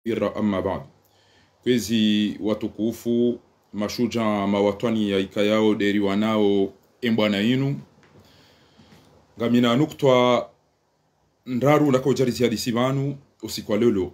ira amma ba'd. Kwezi watukufu mashuja mawatwani ya ikayao deri wanao embwana inu ngamina nuktwa ndaru lako jari ziyadi sibanu usiku wa lelo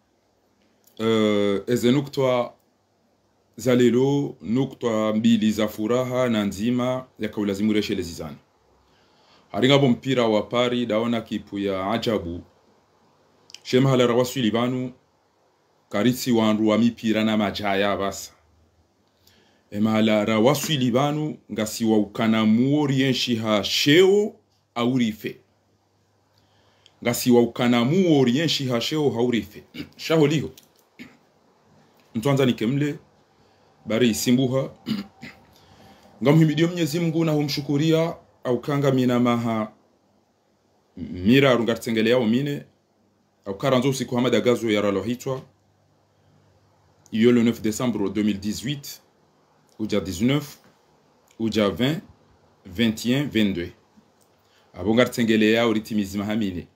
eze nuktwa za lelo nuktwa mbili za furaha na nzima ya kaulazimu reshe lezizani haringabo mpira wa pari daona kipu ya ajabu shema hala rawasu libanu karitsi wandu wa mipira na majaya basa hala rawasu libanu ngasi wa ukana muori yenshi ha sheo aurife ngasi wa ukana muori yenshi ha sheo haurife shaho liho mtuanza nikemle bari isimbuha ngamuhimidio Mwenyezi Mungu na humshukuria au kanga mina maha mira rungatengele yao mine au karanzo usiku hamada gazo ya ralohitwa iyo le 9 décembre 2018 uja 19 uja 20 21 22 abonga tengele yao ritimizima hamine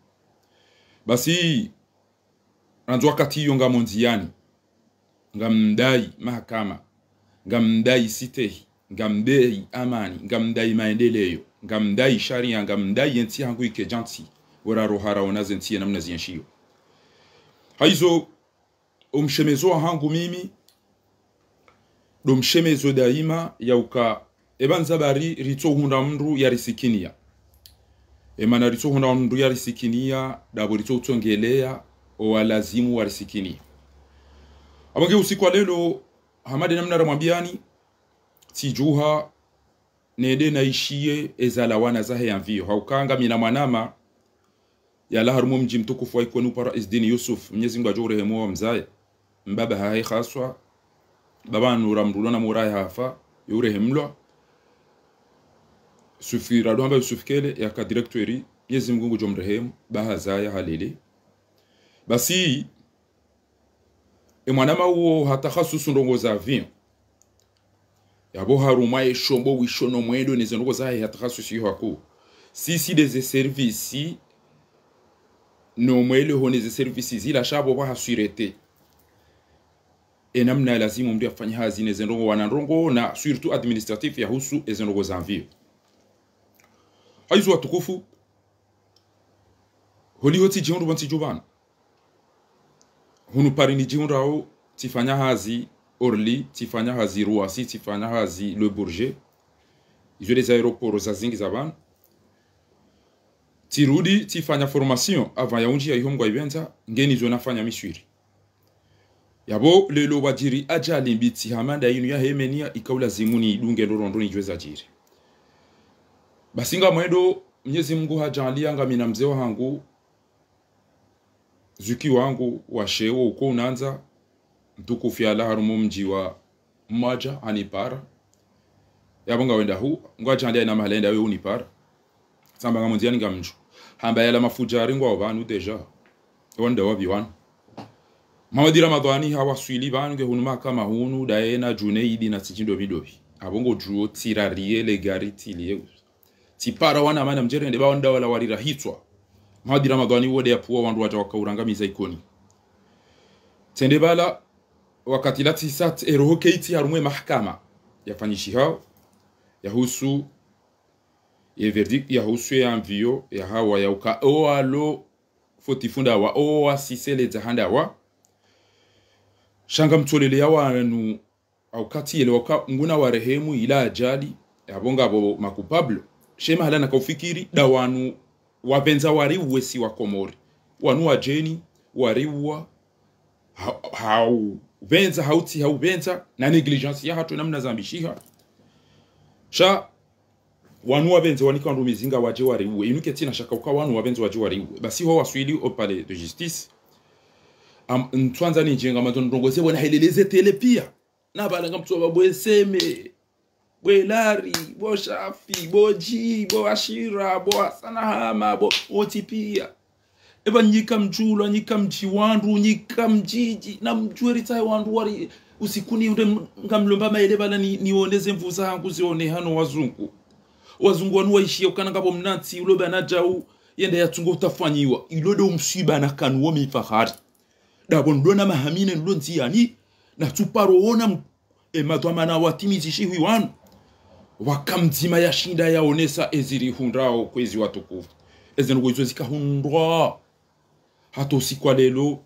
basi ranzo wakati iyo ngamonziani ngamdai mahakama ngamdai sitehi ngamdai amani ngamdai maendeleo ngamdai sharia ngamdai yenti hangu ike janti wera rohara onazenti namna zienshio haizo umshemezo hangu mimi domshemezo daima yauka ebanza bari rito hunda mndu yarisikinia emana rito hunda mndu yarisikinia dabo rito utongelea o walazimu warisikinia abange usiku wa lelo hamade namna ramwambiani tijuha nede naishie ezala wana zahe yanvio haukanga mina mwanama ya laharumu mji mtukufu wa ikwenu para izdini Yusuf Mwenyezi Mungu ajore hemo wa mzaye mbaba hae khaswa baba nura mrulona murai hafa yure hemlwa sufira doamba Yusufkele ya ka directori Mwenyezi Mungu jomrehemu baha zaya halele basi mwanama uo hatakhasusu ndongo za avion yabo harumaye shombo wishono mwendo nizo ndongo za hatakhasusu yako sisi des services no mwele hone ze services ila shabo ba hasirete enamna lazimu mndu afanye hazi nezendongo wanandongo na surtout administratif ya husu ezendongo za avion aizo watukufu holioti jiundu banti jubana hunu parini jiunrao tifanya hazi Orly, tifanya hazi Roissy, tifanya hazi Le Bourget izo des aéroports za zingi zaban tirudi tifanya formation avant ya unji ya ihomgwa ibenza ngeni zo nafanya miswiri yabo lelo wajiri ajali mbiti hamanda yinu ya hemenia ikaula zimuni idunge ndorondo ni jweza jiri basinga mwedo Mwenyezi Mungu hajalia ngamina mzee wangu zuki wangu wa shewo uko unanza mtukufu ya laharumu mji wa mmaja anipara yabonga wenda hu ngwaja ndia na mahalenda we unipara samba ngamonziani ngamju hamba yala mafujari ngwa abantu deja wanda wabiwan Mamadi Ramadhani hawaswili bange hunuma kama hunu daena Junaidi na tijindo bidobi abongo juo tirarie le gari tilie tipara wana mana mjere ndeba wanda wala warira hitwa Mamadi Ramadhani wode ya puwa wandu wata wakaurangamiza ikoni tende bala wakati lati sat eroho keiti harumwe mahakama yafanyishi hao yahusu ye verdict yahusu ya mvio ya hawa ya uka oalo fotifunda wa owa sisele zahanda wa shanga mtolele ya wanu au kati ele waka nguna wa rehemu ila ajali yabonga abo makupablo shema halana kaufikiri da wanu wabenza wariwe si wa Komori wanu wa jeni wariwa hau benza hauti hau benza na negligence ya hatu namna zambishiha sha wanu wabenza wanika ndo mizinga waje wariwe inuke tina shaka uka wanu wabenza waje wariwe basi ho waswili au palais de justice ntwanza ni jenga matondongoze bona heleleze tele pia na balanga mtu babweseme bwelari bo shafi boji bo ashira bo sanahama bo otipia eba nyika mjulo nyika mjiwandu nyika mjiji na mjweri tai wandu wari usikuni ule ngamlomba maele bala niondeze mvuza hangu zione hano wazungu wanu waishia ukana ngabo mnati uloba na jau yende yatungo utafanyiwa ilodo msiba na kanuo mifahari ndona mahamine ndo ntiani na tuparoona emadwamana watimizishi huiwanu wakamzima ya shinda yaonesa eziri hundrao kwezi watukufu ezenu izo zikahundwa hato sikwa lelo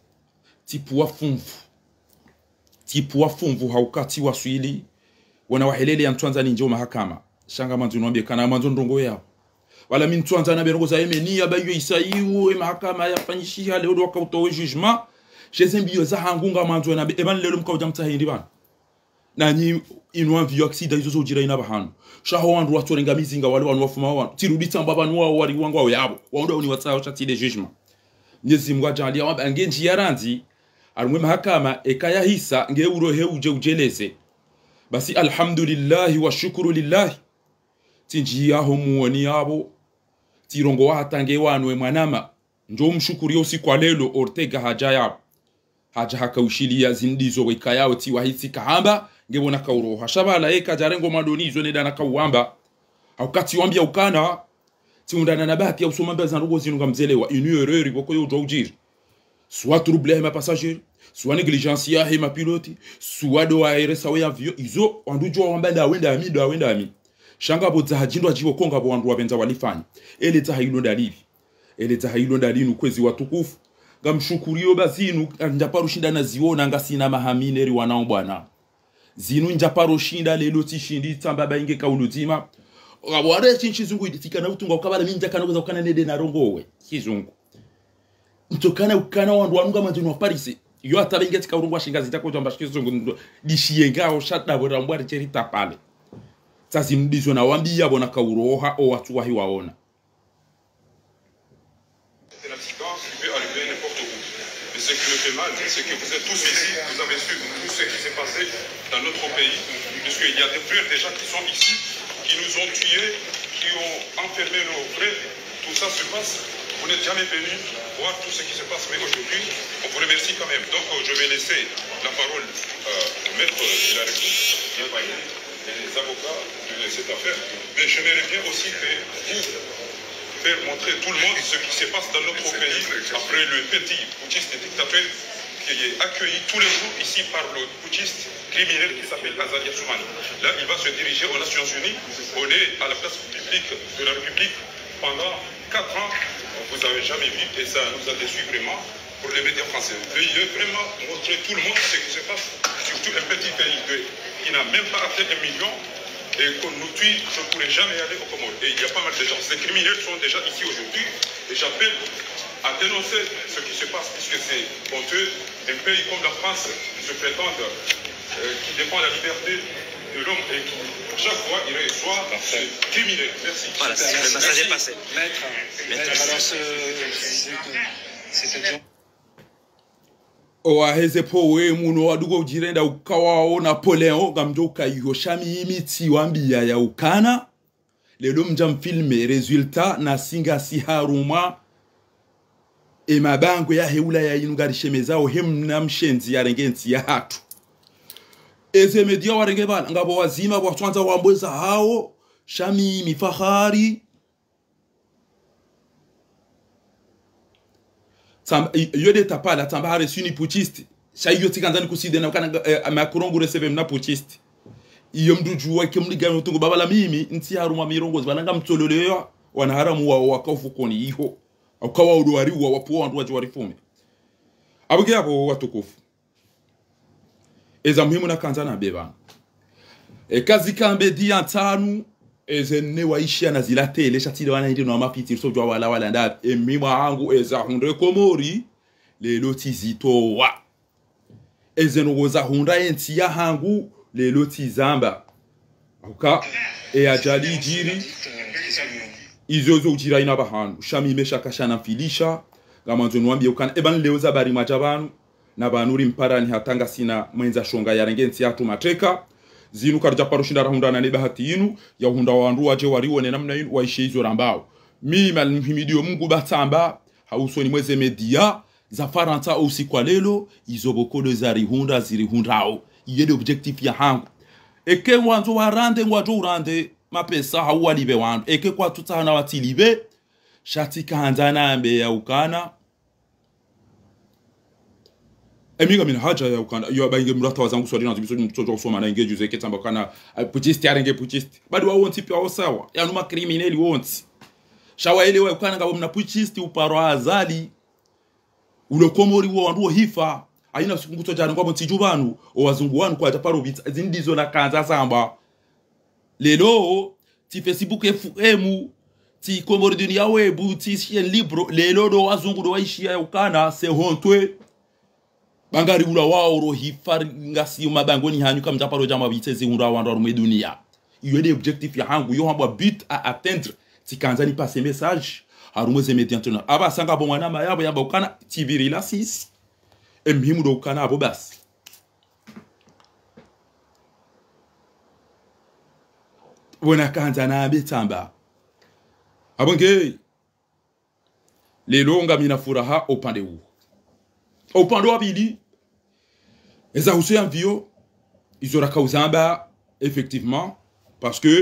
tipu wa fumvu haukati waswili wana wahelele ya mtuanza ninjo mahakama shanga manzu nwambie kana manzu ndongo yao wala mi mtuanza na berongo za emeni ya bayo isaiu mahakama ya fanyishi hale odo waka utowe jujema shezembiyo za hangunga manzu na eban lelo mkauja mtahindi bana na nyi inwa vyo aksida izo zo jira inabahanu shaho wandu watorenga mizinga wale wanu wafuma wanu tirudita mbabanu wao wari wangu wao yabo wando ni watsao chatile judgment Mwenyezi Mungu ajalia wamba ngenji yaranzi arumwe mahakama ekaya hisa nge urohe uje ujeleze basi alhamdulillah wa shukuru lillah tinji yaho muoni yabo tirongo watange wanwe mwanama njo mshukuri yosi kwa lelo Ortega haja hakaushiliya zindizo wekayao ti wahisi kahamba ngebona kauroha shabala eka jarengo madonizo ne dana kawamba aukati wambia ukana tiundana na bahati ya usomamba za ndugo zinunga mzelewa une erreur iboko yo dojir soit trouble ma passager soit négligence ya ma pilote soit do aéresa we avion izo wandujo wamba wenda ami shanga bo zahajindo ajiwo konga bo wandu wabenza walifanya ele tahilo ndalinu kwezi watukufu ngamshukurio bazinu njaparo shinda na ziona ngasina mahamineri wanao bwana zinu njaparo shinda lelo tishindi tsamba inge kauluzima wabare chinchizungu itikana utunga ukabala minja kana kuza ukana nede na rongowe kizungu ntokana ukana wandu wanunga manzinu wa Paris yo atabenga tika urungwa shinga zitako jamba kizungu dishienga o shata bora mbwari cherita pale sasa mdizo na wambia bona kauroha o watu wahi waona ce qui me fait mal, c'est que vous êtes tous ici, vous avez su tout ce qui s'est passé dans notre pays, puisqu'il y a des gens qui sont ici, qui nous ont tués, qui ont enfermé nos frères, tout ça se passe. Vous n'êtes jamais venus voir tout ce qui se passe, mais aujourd'hui, on vous remercie quand même. Donc je vais laisser la parole au maître de la République et les avocats de cette affaire. Mais j'aimerais bien aussi que vous faire montrer tout le monde ce qui se passe dans notre pays après le petit putschiste dictateur qui est accueilli tous les jours ici par le putschiste criminel qui s'appelle Azali Assoumani. Là, il va se diriger aux Nations Unies. On est à la place publique de la République pendant 4 ans. Vous n'avez jamais vu et ça nous a déçus vraiment pour les médias français. Veuillez vraiment montrer tout le monde ce qui se passe, surtout un petit pays qui n'a même pas atteint 1 million. Et qu'on nous tue, je ne pourrais jamais aller au Comores. Et il y a pas mal de gens. Ces criminels sont déjà ici aujourd'hui. Et j'appelle à dénoncer ce qui se passe, puisque c'est honteux. Un pays comme la France qui se prétend, qui défend la liberté de l'homme et qui, chaque fois, il reçoit ces criminels. Merci. Voilà, le message est passé. Maître, alors c'était Oaheze powe muno wadugo jirenda ukawao Napoleon gamjo ukayihoshami imiti wambia ya ukana lelo mjamfilme resultat na singa si haruma mabango ya heula ya inungarishemezao hemna mshenzi ya rengenzi ya hatu eze media warenge bana ngabo wazima watwanza wambweza hao shami mifahari yode tapala tamba hare suni putschiste shayo tikanzani kuside na kana makurongo receive na putschiste iyo mduju wake mliga mutungo babala mimi nti haruma mirongo zbananga mtololeyo wana haramu wa wakafukoni iho akawa udwari wa wapo wandu waje warifume abuge abo watukufu eza muhimu na kanzana beba kazi kambe dia ntanu ezene waishia na zilatele shatile wana ndi no mapiti so jwa wala nda emima hangu eza hundre komori lelo tizito wa ezeno goza hunda enti ya hangu lelo tizamba uka ajali jiri izozo ujira ina bahanu shami mesha kashana filisha gamanzo nwambie ukana eban leo za bari majabanu na banuri mparani hatanga sina mwenza shonga ya rengensi atu matreka zinu karja parushinda rahunda na bahati inu ya hunda wandu waje warione namna inu waishe hizo rambao mimi almuhimidio Mungu batamba hausoni mweze media za faranta usiku wa lelo izobokolo za rihunda zirihundao yede objectif ya hangu eke wanzo warande ngwajo urande mapesa hauwalibe wandu eke kwa tutana watilibe shati kanzana ambe ya ukana emiga mina haja ya ukana yo bainge mrata wazangu swali na zibiso mtoto usoma na inge juze ketamba kana putist yarenge putist bado wa wonti pia sawa ya numa criminal wonti shawa ile wa ukana ngabo mna putist uparo azali ulo komori wo wandu hifa aina sikunguto jana ngabo ntijubanu o wazungu wanu kwa japaro bit zindizo na kanza samba lelo ti Facebook FM ti komori dunia webu ti chien libro lelo do wazungu do waishia ya ukana se hontwe bangari ula wao ro hifar ngasi mabangoni hanyu kam japaro jama biteze unra wanda ro dunia iyo de objectif ya hangu yo hamba but à atteindre ti kanzani passer message harumo ze mediantona aba sanga bo mwana mayabo yamba ukana tibiri la 6 emhimu do ukana abo bas wona kanzana betamba abonge lelo ngamina furaha upande huu upande wa pili eza husu vio izora kauzamba effectivement parce que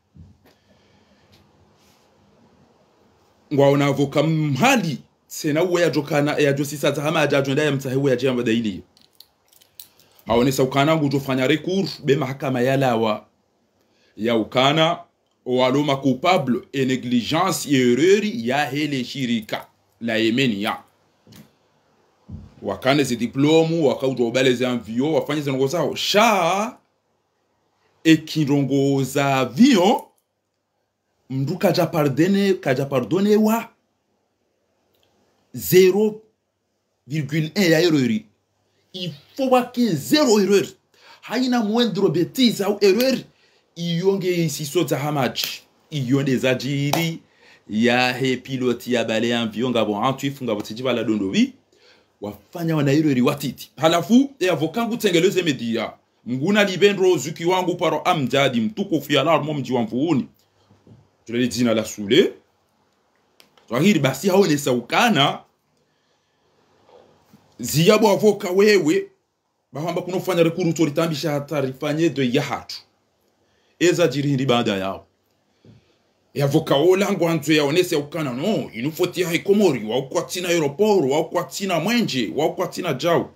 ngwaona avoka mhali sena uwe jokana ya josisa za hama ajajwenda ya mtahewe ya jamba daili haonesa ukana ngujofanya recours be mahakama ya lawa ya ukana waloma coupable et négligence et erreur ya hele shirika la Yemenia wakane ze diplomu wakaudobeleze envio wafanye zinongo zao sha ekirongo za avion mdu kaja pardone wa 0,1 ya erreur il faut wake 0 erreur haina moindre bêtise au erreur iyonge isiso za hamaji iyonde za jiri ya he piloti ya bale envio ngabo antuifu ngabo tijiba la dondovi wafanya wanairori watiti halafu avokangu tengeleze media mguna libendro zuki wangu paro amjadi mtukufu ya larmo mji wa mvuuni tulele jina la sule twahiri basi haone saukana ziyabo avoka wewe bahamba kunofanya rekuru toritambisha hatarifanye de yahatu eza jirindi baada yao avoka ola ngwanzo yaonese ukana no inufotia haikomori wa ukwatina aeroporo wa ukwatina mwenje wa ukwatina jao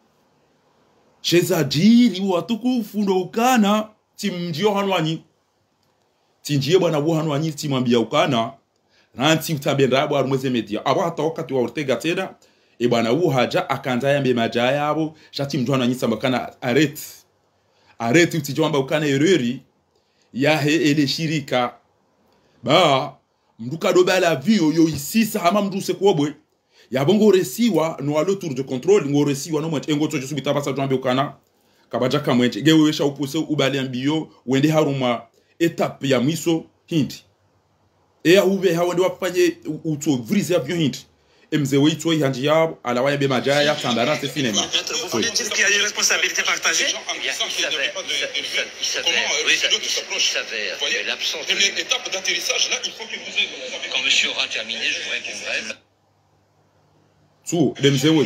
sheza jiri watukufu ndo ukana timjio hanwanyi tinjie bwana bo hanwanyi timambia ukana ranti utabendabo arumweze media abo hata wakati wa Ortega tena e bwana hu haja akanza yambe majaya abo shati mjwana nyisa mbakana arete utijomba ukana ereri ya he ele shirika ba mduka dobala vio yo isisa hama mduse kwobwe yabongo resiwa no alo tour de contrôle ngo resiwa no mwenche ngoto josu bitapasa jwambe ukana kabaja kamwenche gewesha upuse ubali ambio wende haruma etape ya miso hindi ya ube hawende wafanye uto vrize avion hindi mzewe ito yanji yabo alawa yabe majaya tandara se cinéma vous voulez dire qu'il y a une responsabilité partagée il s'avère que l'absence de l'étape d'atterrissage là il faut que vous avez quand monsieur aura terminé je vous répondrai tout les mzewe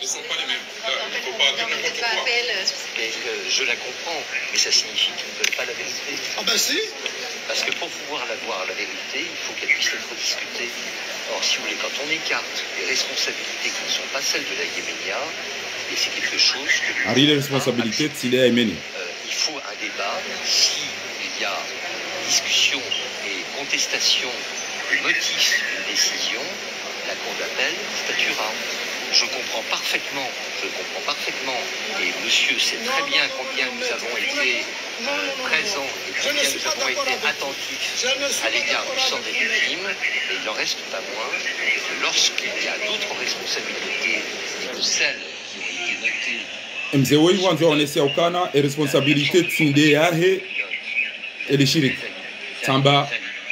je la comprends mais ça signifie qu'ils ne veulent pas la vérité ah ben si parce que pour pouvoir l'avoir la vérité il faut qu'elle puisse être discutée. Or, si vous voulez, quand on écarte les responsabilités qui ne sont pas celles de la Yéménia, et c'est quelque chose que... les responsabilités de la Yéménie. Il faut un débat. S'il y a discussion et contestation des motifs d'une décision, la Cour d'appel statuera. Je comprends parfaitement, et monsieur sait très bien combien nous avons été présents et combien nous avons été attentifs à l'égard du sang des victimes, et il en reste pas moins que lorsqu'il y a d'autres responsabilités et que celles qui ont été notées... Mzewe wanzo onese ukana e responsabilité tsinde yahe ele shirika tamba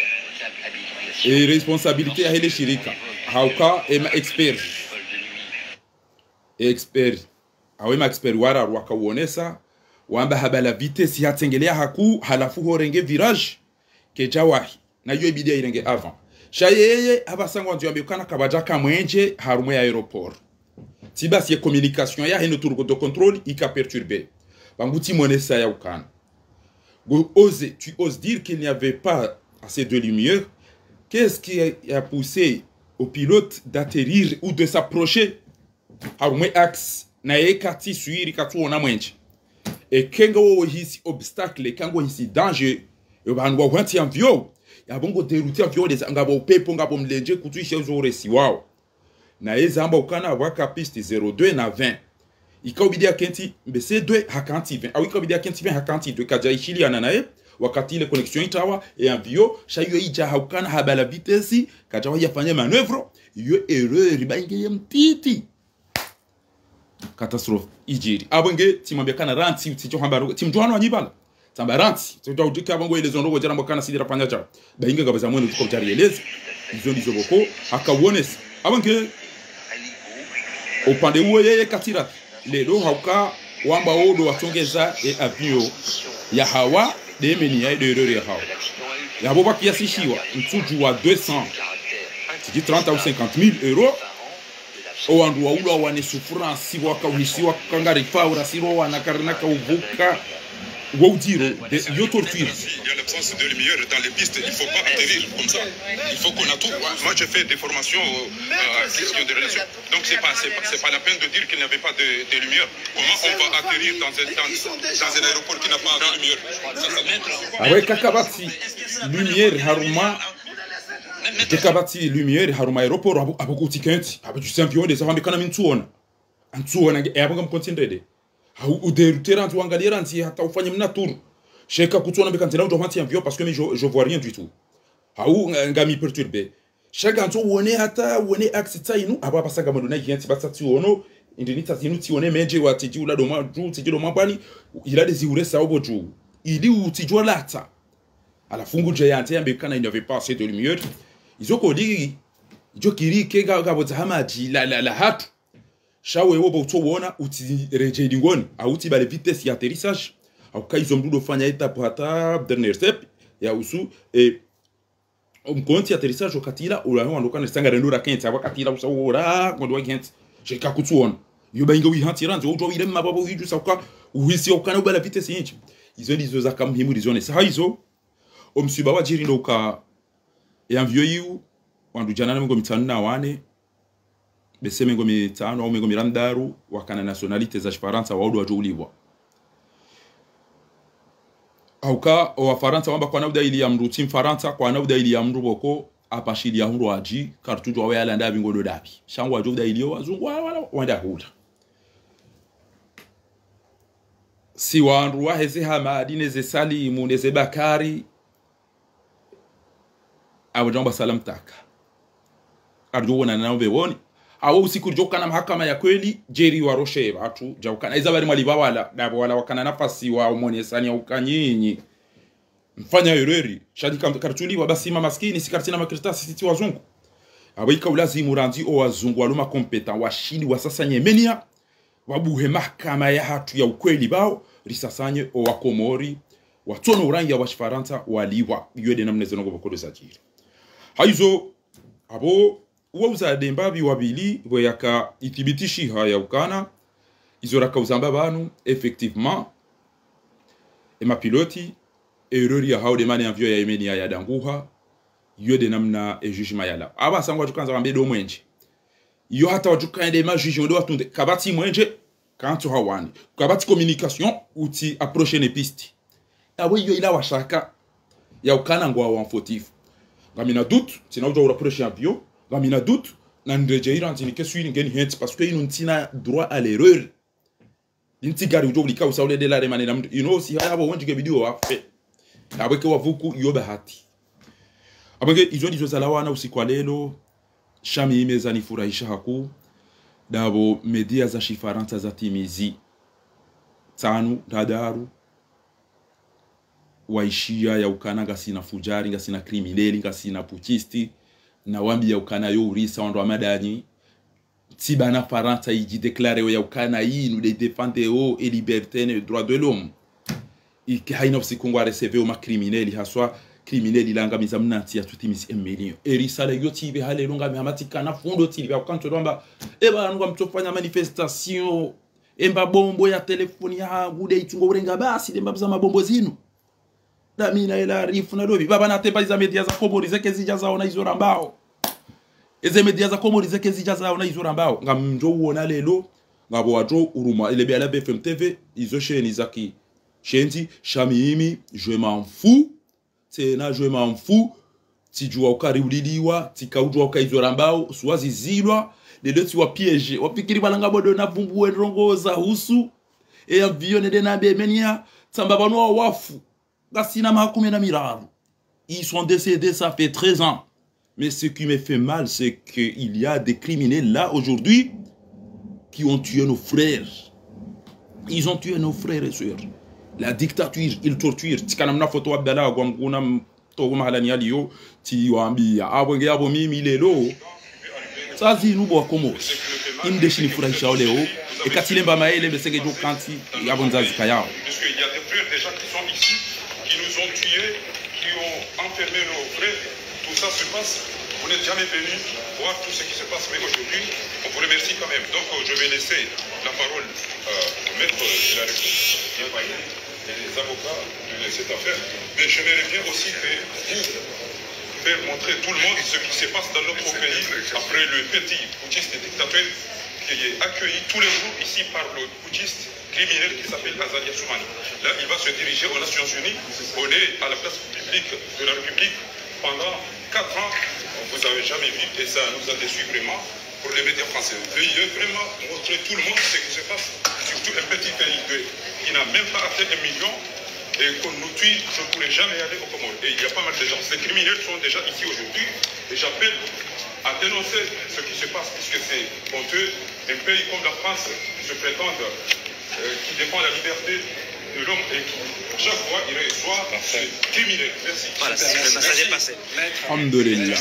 e responsabilité yahe ele shirika hauka ema expert awema expert wara wakawonesa wamba habala vitesse yatengelea haku halafu horenge virage kejawahi na yo bidia irenge avant shayeye abasangwa ndio ambikana kabaja kamwenje harumo ya aéroport tibasi communication ya hino tour de contrôle ika perturbé banguti monesa ya ukana tu oses dire qu'il n'y avait pas assez de lumière. Qu'est-ce qui a poussé au pilote d'atterrir ou de s'approcher à un axe na yekati suiri katuona mwenje e kenga wo hisi obstacle kango hisi danger yo banwa wanti amvyo ya bongo deruti amvyo des ngabo pepo ngabo mlenje kutuisha uzoresi wao na ezamba ukana waka piste 02 na 20 ikaobidia kenti mbese 2 hakanti 20 au ikaobidia kenti 20 hakanti 2 kaja ishili ananae wakati ile connexion itawa e amvyo shayo ija haukana habala vitesi kaja yafanya manœuvre yo erreur bainge mtiti catastrophe ijiri abonge timambia kana ranti ticho hambaro timjwano anyibala tamba ranti to udika bongo ile zondo wojera mbokana sidira panyacha bainge gabaza mwenu tuko jari elezi izo ndizo boko akawonesi abonge opande uwe yeye katira lelo hauka wamba odo watongeza e avio ya hawa demeni ya erreur ya hawa ya boba kiasi shiwa mtuju wa 200 tiki 30 au 50,000 euros o andu wa ulo wane souffrance waka wisiwa kangari faura siro wana karnaka uvuka Waudiro, yo torture. Il y a l'absence de lumière dans les pistes, il ne faut pas atterrir comme ça. Il faut qu'on a tout. Moi, j'ai fait des formations à question de relation. Donc, c'est pas la peine de dire qu'il n'y avait pas de lumière. Comment on va atterrir dans un aéroport qui n'a pas de lumière? Ah ouais, kakabati, lumière, haruma. Kakabati, lumière, haruma, aéroport, aboko tikenti. Abu, tu sais, environ des avants, mais quand on a mis tout on. En tout on, et avant qu'on continue. Hau uderutera ntu angalia nti hata ufanye mnaturu sheka kutuona bekantena ndo mati amvyo parce que je vois rien du tout hau ngami perturber sheka ntu uone hata uone access inu aba basanga madona yenti basati ono indinita zinu ti one meje watiji ula do maju tiji do mabani ila des uresa oboju ili utijwa lata ala fungu je yante yambe kana il n'y avait pas assez de lumière izoko ligi jokiri kega gabo zahamaji la hatu shawe wobo utowona uti reje ngoni auti bale vitesse ya atterrissage au kaizo mdudo fanya etape hata dernier step ya usu mkonti atterrissage okatila ulaho ndokana sanga rendura kenti abakatila usawora ngondwa kenti sheka kutuona yo bainga wi hantiranze ojo wile mababo wiju sauka uhisi okana bala vitesse yinchi izo ndizo za kamhimu rizone sa hizo omsuba wajiri ndoka ya mvyoyu wandu jana ngo mitanu na wane bese mengo mitano au mengo mirandaru wakana nationalite za Faransa waudu wajouliwa auka wa Faransa wamba kwa nauda ili amru tim Faransa kwa nauda ili amru boko apashili ya hundu waji kartujo wa yala ndabi ngodo dabi shangu wajouda ili wazungu wala wanda hula si wandu waheze hamadi neze salimu neze bakari awajamba salam taka arjo wana nawe woni awo usiku jokana mahakama ya kweli jeri wa roshe watu jaukana izabari mwaliba wala dabo wala wakana nafasi wa umonesani ya ukanyinyi mfanya ereri shadika kartuliwa basi mama maskini sikartina makritasi siti wazungu abaika ulazimu ranzi o wazungu waluma kompeta washili wa sasa nyemenia wabuhe mahakama ya hatu ya ukweli bao risasanye o wakomori watono urangi ya washifaransa waliwa yuede na mnezo nongo bokoro sajiri haizo abo uwauza dembabi wabili boyaka itibitishi haya ukana izoraka uzamba banu effectivement e mapiloti erreur ya haude mane avyo ya Yemeni ya danguha yuede namna e jugement yala aba sangwa tukanza bambe do mwenje yo hata wajuka de ma jugement do watunde kabati mwenje kanto hawani kabati communication uti approcher ne piste abo yo ila washaka ya ukana ngwa wa fautif ngamina doute sinaujwa urapprocher avyo ngamina doute na ndeje iranti ni kesuiri ngeni hent parce que inuntina droit à l'erreur intigari ujo lika usaule de la remane na si habo wonjike video wafe abeke wavuku yoba hati abenge izo ndizo zalawana usiku lelo shami imeza ni furahisha haku dabo media za shifaransa za timizi tanu dadaru waishia ya ukana ngasina fujari ngasina krimineli ngasina puchisti na wambi ya ukana yo urisa wando amadani tibana Faransa iji déclaré ya ukana inu de défendre et liberté et droit de l'homme iki haina usikungwa receve o makrimineli haswa krimineli langa mizamnati ya tutimisi emilio erisa le yoti be hale longa mihamatika na fundo tili ya kanto lomba eba ngwa mtofanya manifestation emba bombo ya telefoni ya gude itungo urenga basi demba za mabombo zinu damina ila rifu na dobi baba natemba iza media za komori zeke zijaza ona izora mbao eze media za komori zeke zijaza ona izora mbao ngamjo uona lelo ngabo wajo uruma ile bia BFM TV izo sheni zaki shendi shamimi je m'en fous c'est na je m'en fous tijua ukariuliwa tikaujua ukaizorambao suwazi zilwa lelo tiwa piège wapikiri balanga bodo na vumbu rongoza husu e avion de na bemenia tsamba banwa wafu gasina makumi na miraru ils sont décédés ça fait 13 ans. Mais ce qui me fait mal, c'est qu'il y a des criminels là aujourd'hui qui ont tué nos frères. Ils ont tué nos frères et sœurs. La dictature, ils torturent. Tikanamna photo abdala gwamguna togo mahalani aliyo ti wambi abonge abomi milelo. Ça zi nubo komo. Inde shini furahisha oleo et katilemba maele besege jo kanti yabonza zikaya. Parce qu'il y a des frères déjà qui sont ici qui nous ont tués, qui ont enfermé nos frères. Tout ça se passe. Vous n'êtes jamais venu voir tout ce qui se passe, mais aujourd'hui, on vous remercie quand même. Donc, je vais laisser la parole au maître de la République et les avocats de cette affaire. Mais j'aimerais bien aussi que vous faire montrer tout le monde ce qui se passe dans notre pays après le petit putschiste dictateur qui est accueilli tous les jours ici par le putschiste criminel qui s'appelle Azali Assoumani. Là, il va se diriger aux Nations Unies. On est à la place publique de la République pendant 4 ans. Vous n'avez jamais vu et ça nous a déçus vraiment pour les médias français. Veuillez vraiment montrer tout le monde ce qui se passe, surtout un petit pays qui n'a même pas atteint 1 million et qu'on nous tue. Je ne pourrais jamais aller au Comores. Et il y a pas mal de gens. Ces criminels sont déjà ici aujourd'hui et j'appelle à dénoncer ce qui se passe puisque c'est honteux. Un pays comme la France qui se prétend, qui défend la liberté de l'homme et qui, chaque fois, il reçoit ces criminels. Merci. Voilà, le message est passé. Alhamdulillah.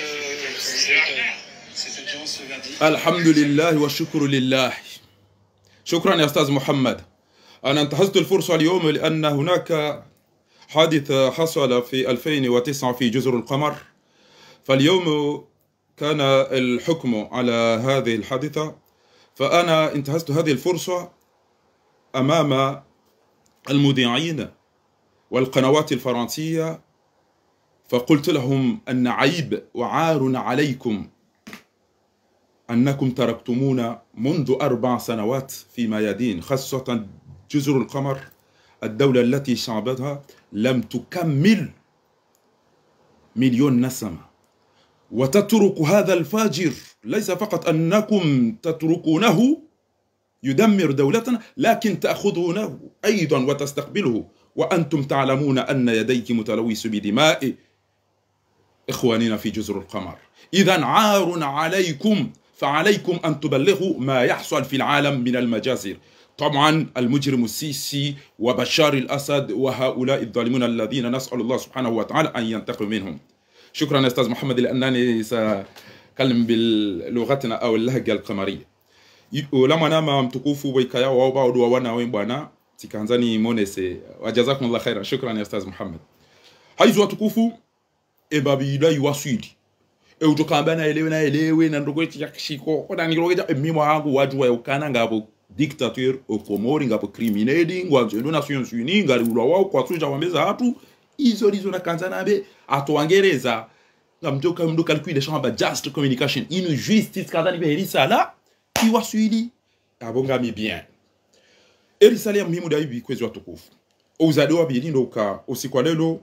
Alhamdulillah wa shukru lillah. شكرا يا أستاذ محمد. أنا انتهزت الفرصة اليوم لأن هناك حادث حصل في 2009 في جزر القمر. فاليوم كان الحكم على هذه الحادثة. فأنا انتهزت هذه الفرصة أمام المذيعين والقنوات الفرنسية فقلت لهم أن عيب وعار عليكم أنكم تركتمونا منذ 4 سنوات في ميادين خاصة جزر القمر الدولة التي شعبتها لم تكمل 1,000,000 نسمة وتترك هذا الفاجر ليس فقط أنكم تتركونه يدمر دولتنا لكن تأخذونه أيضا وتستقبله وأنتم تعلمون أن يديك متلوث بدماء إخواننا في جزر القمر. إذا عار عليكم فعليكم أن تبلغوا ما يحصل في العالم من المجازر. طبعا المجرم السيسي وبشار الأسد وهؤلاء الظالمون الذين نسأل الله سبحانه وتعالى أن ينتقم منهم. شكرا يا أستاذ محمد لأنني سأكلم بلغتنا أو اللهجة القمرية. ولما نام متكوفو ويكايا وبعض وانا وين بنا تكانزاني مونسي وجزاكم الله خيرا. شكرا يا أستاذ محمد. هاي زوا تكوفو إبابي لا يواسيدي ujokambana elewe na ndogo yakishiko odani rogeja mimo wangu wajua yokana ngabo dictateur au Comores ngabo criminel ngwanzo ndo Nations Unies ngari ulwa wao kwa tuja wameza hatu izo na kanzana be atoangereza ngamjoka ndo calcul de chambre just communication une justice kanzani be herisa la kiwaswili abongami bien erisalia muhimu daibi kwezi watukufu uzado wa bilindo ka usiku leo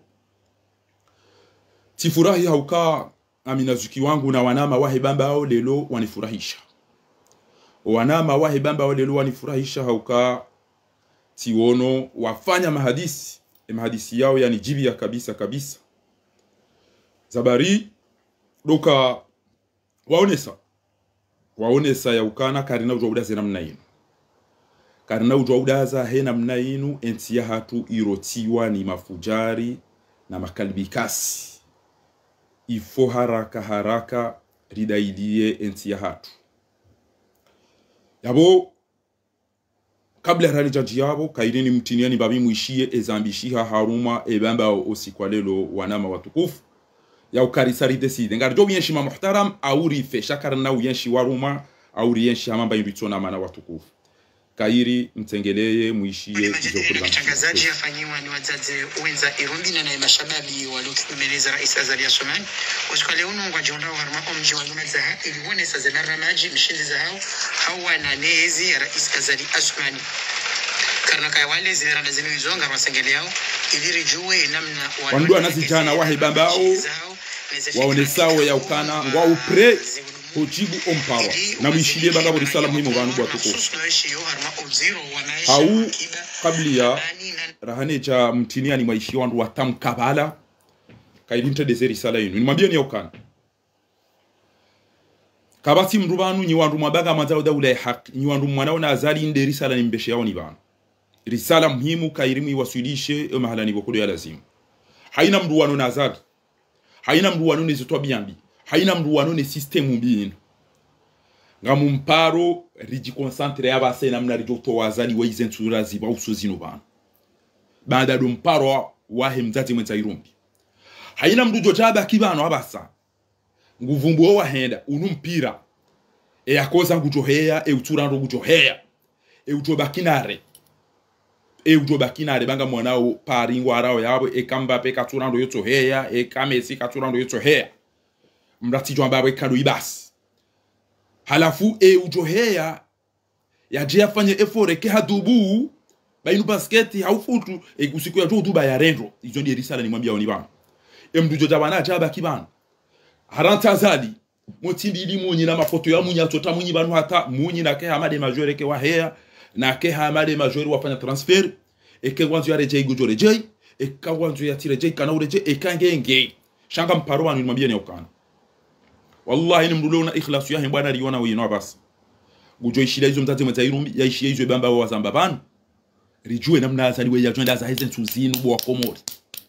tifurahi hauka aminazuki wangu na wanama wahibamba hao lelo wanifurahisha. Wanama wahibamba hao lelo wanifurahisha hauka tiwono wafanya mahadisi yao yani jibia kabisa. Zabari doka waonesa ya ukana karina ujaudaze namna inu. Karina ujaudaza he namna inu entia hatu irotiwa ni mafujari na makalbikasi. Ifo haraka ridaidie enti ya hatu. Yabo, kabla rani jaji yabo, kaideni mtiniani babi muishie ezambishiha haruma ebamba osikwa lelo wanama watukufu. Ya ukarisari deside. Ngari jo yenshi ma muhtaram, auri fe shakarna uyenshi waruma, auri yenshi hamamba inritona mana watukufu. kairi mtengeleye muishie majadiliano ya kitangazaji yafanyiwa ni wazazi wenza Irundi na mashababi waliokumeleza Rais Azali Assoumani usikale unongwa jonda harma omji wa lumazaha ilione sazana ramaji mshindi zao hawa na nezi ya Rais Azali Assoumani karna kaya wale zirana zinu izonga masengele yao ilirijue namna wandu anazijana wahibambao waone sawa ya ukana ngwa upre hojibu ompawa na mwishilie banga risala muhimu vandu bwa tuko hau kablia rahane cha mtinia ni maishi wandu watamkabala kaidinte de risala yinu nimwambie ni ukana kabati mrubanu ni wandu mabaga mazao daula haki ni wandu mwanao na Azali inde risala ni mbeshe yao ni bana risala muhimu kairimu iwasilishe mahala ni bokodo ya lazimu haina mruwano na Azali haina mruwano ne zitwa biambi haina mruwano ne systemu mbinu ngamu mparo riji concentre abase namna rijoto wazali wa izentura ziba usozino bana baada do mparo wahe mzati mwenza Irumbi haina mrujo chaba kibano abasa nguvumbu wa henda unumpira yakoza ngujoheya uturando ngujoheya utobakinare utobakinare banga mwanao paringo arao yabo kamba pe katurando yotoheya kamesi katurando yotoheya mrati jwamba kado ibas halafu ujoheya yaje afanye effort ke hadubu bainu basketi haufutu kusiku ya joduba ya rendo izo ndi risala ni mwambia oni bana mdujo jabana jaba kibana haranta Azali motibili munyi na mafoto ya munyi atota munyi banu hata munyi na ke hamade majore ke wahea na ke hamade majore wafanya transfer ke wanzu ya rejei gujo rejei ka wanzu ya tirejei kana urejei kangenge shanga mparo wanu nimwambia ni ukana wallahi ni mdulo na ikhlasu ya bwana riona wino basi gujo ishila hizo mtate mwenza Irumbi ya ishia hizo bamba wa zamba banu rijue namna Azali we ya joinda za hizo tuzinu bwa komori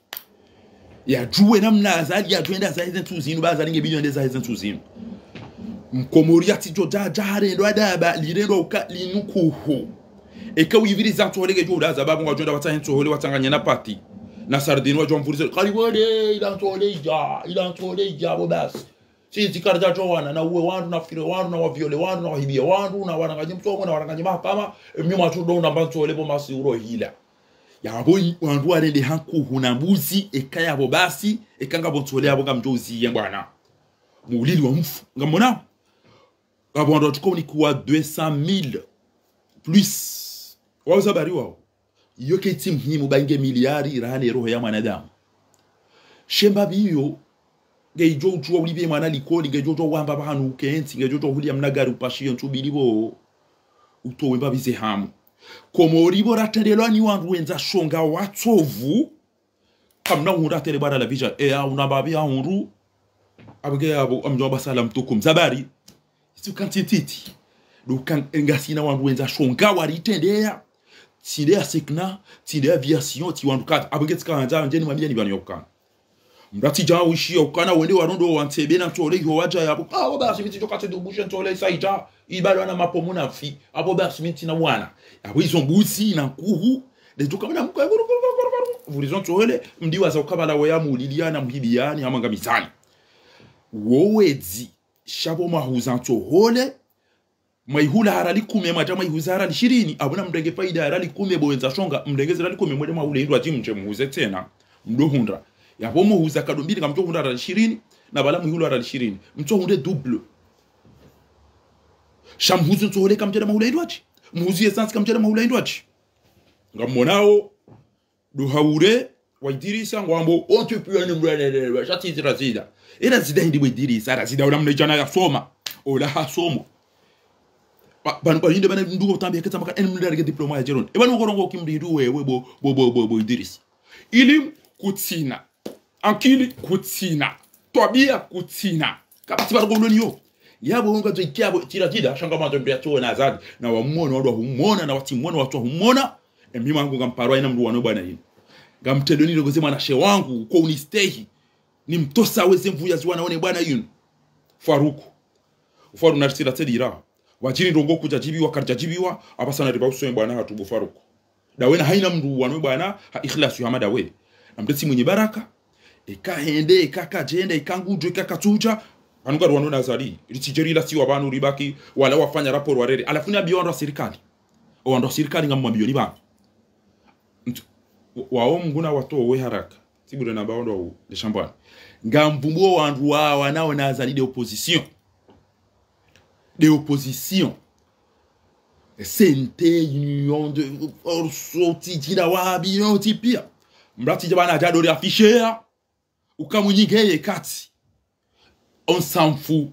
ya juwe namna Azali ya joinda za hizo tuzinu ba Azali ngebili za hizo tuzinu mkomori ati jojajare ndo adaba lirendo uka linukuhu eka wiviri za tolege joda za babu ngajonda watahento hole watanganya na pati na sardino jomvurize kalibode ilantoleja bobas sisi karja jowana na uwe wandu na fikire wandu na waviole wandu na wahibia wandu na warangaje mtongo na warangaje mahakama mnyuma tudo na bantole bo masiro hila yabo wandu arende hankuhu na mbuzi eka yabo basi ekanga bontole yabo ngamjozi bwana mulili wa mfu ngamona Gabondo tukoni kuwa 200,000 plus wauza bari wao yoke timu hii mubange miliari rahane roho ya mwanadamu shemba biyo ngejo utuwa ulibe mwana likoli ngejo to wamba bahanu ukenti ngejo to hulia mnagari upashiyo ntubilibo utowe mbabize hamu komoribo ratendelwa ni wandu wenza shonga watovu kamna hunda tele bara la vija unababi ya hundu abge yabo amjomba sala mtukum zabari Sukantititi dukan engasina wandu wenza shonga waritendea tidea sekna tidea aviation ti wandu kat abugetka anja njeni mwambia ni bani yokana mrati ja wishi yokana wende warondo wantebe na tole yo waja yabo basi miti jokate do bushen tole saita ibalo na mapomuna fi abo basi miti na wana yabo izo mbusi na kuhu de tukamana mko vurizon tole mdiwa za ukabala wa yamu liliana mhibiani amanga misani wowezi shabo mahuzanto hole maihula harali 10 mata maihuza harali 20 abuna mdenge faida harali 10 bowenza shonga mdengeze harali 10 mwede mahule indwa jimje muhuze tena mdohundra yabo muhuza kadombili ngamto hunda harali 20 na bala muhula harali 20 mto hunde double shamhuzu to hole kamjeda mahule indwachi muhuzi essence kamjeda mahule indwachi ngamonao do haure waidirisa ngwambo ontepiyane mbrane shati zirazida era zida hindi bwedirisa razida ulamne jana ya soma ola hasomo banu ba hinde bana ndugo tambe keta maka en mudar diploma ya jeron e banu gorongo kimdidu wewe bo idirisa ilim kutsina ankili kutsina tobia kutsina kapati ba goloni yo yabo nga zo ikyabo tirazida shanga manzo mbiato na Azali na wamuona wadu humona na watimona watu humona mimi wangu ngamparo ina mdu wano bana hino ngamtedoni logoze mwana she wangu kwa unistehi ni mtosa weze mvuya ziwana one bwana yunu Faruku ufaru narisira tedira wajini rongo kujajibiwa karjajibiwa abasana riba uswe bwana hatubu Faruku dawena haina mdu wano bwana ikhlasu hamada we na mtesi mwenye baraka ekahende ekakajende ekangujwe ekakatuja anugaru wano na Azali litijeri la siwa banu ribaki wala wafanya raporo warere alafuni abiyonda serikali o ando serikali ngamwambia ba wao mnguna watu we haraka tibure na baondo le champagne ngamvumbo wandu wa nao na azali de opposition sente union de sorti tira wabi no tipia mrati jabana jadori afficher ukamunyige kati on s'en fout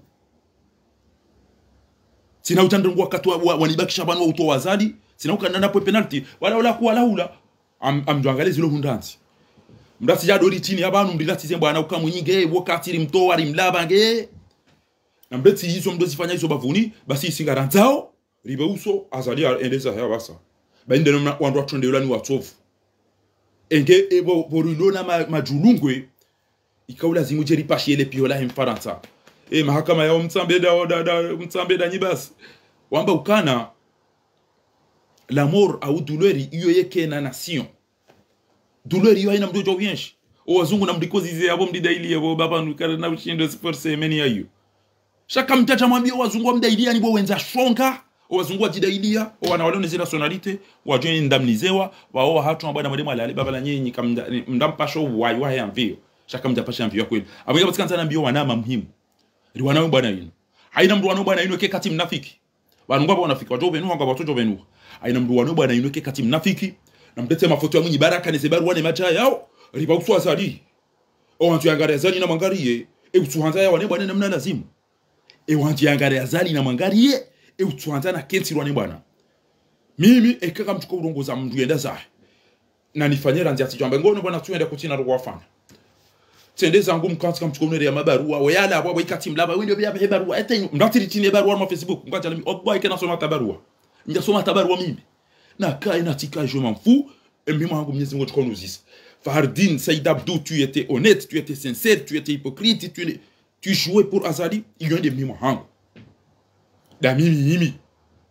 sina utandungwa wakati wanibakisha bana utoa wazadi sina ukandana po penalty wala kuala amjwangalie zilo hundanzi mrati jadori chini abantu ndilati zembana ukamunyige wakati limtoa limlabange na mbeti hizo mdozi fanya hizo bavuni basi singarantao riba uso azali endeza ya basa bainde no wandu atonde yolani watofu enge ebo borulona majulungwe ikaula zimujeri pashiele piola mfaransa mahakama ya mtsambeda nyibasi wamba ukana la mort au douleur iyo yeke na nation douleur iyo haina mdojo wienshi o wazungu na mdikozize yabo mdidaili yabo baba nukara na ushindo sport semeni yayo shaka mtata mwambie wazungu mdailia ni bo wenza shonga wazungu wajidailia wanawalone zile nationalite wajue ndamnizewa wao hatu ambao na mademo alale baba la nyinyi mdampasho wayo haya mvio shaka mtapasha mvio kweli abaye batikana sana mbio wanama muhimu ri wanawe bwana yino haina mdu wanawe bwana yino ke kati mnafiki wanunga bwana wanafiki wajo benu wanga watoto benu haina mdu wanawe bwana yino ke kati mnafiki na mtete mafoto ya mwinyi baraka ne sebaru wane macha yao riba uso azali wantu yangare azali na mangarie usuhanza ya wane bwana namna lazimu wantu yangare azali na mangarie utuanza na kenti rwani bwana mimi ekaka mtuko urongoza mndu yenda zahe na nifanyera nzi atijamba ngono bwana tuende kutina rwa fana tende zangu mkantika mtuko mnere ya mabarua weyala abo ikati mlaba wende bya barua ete ndatiri tine barua mu Facebook ngata limi ogbo ikena soma tabarua nja soma tabarua mimi na kai na tika je m'en fous mimi wangu Mwenyezi Mungu tukonuzisa Fahardine Saïd Abdou, tu étais honnête, tu étais sincère, tu étais hypocrite, tu jouais pour Azali, il y a des mimos. Damimi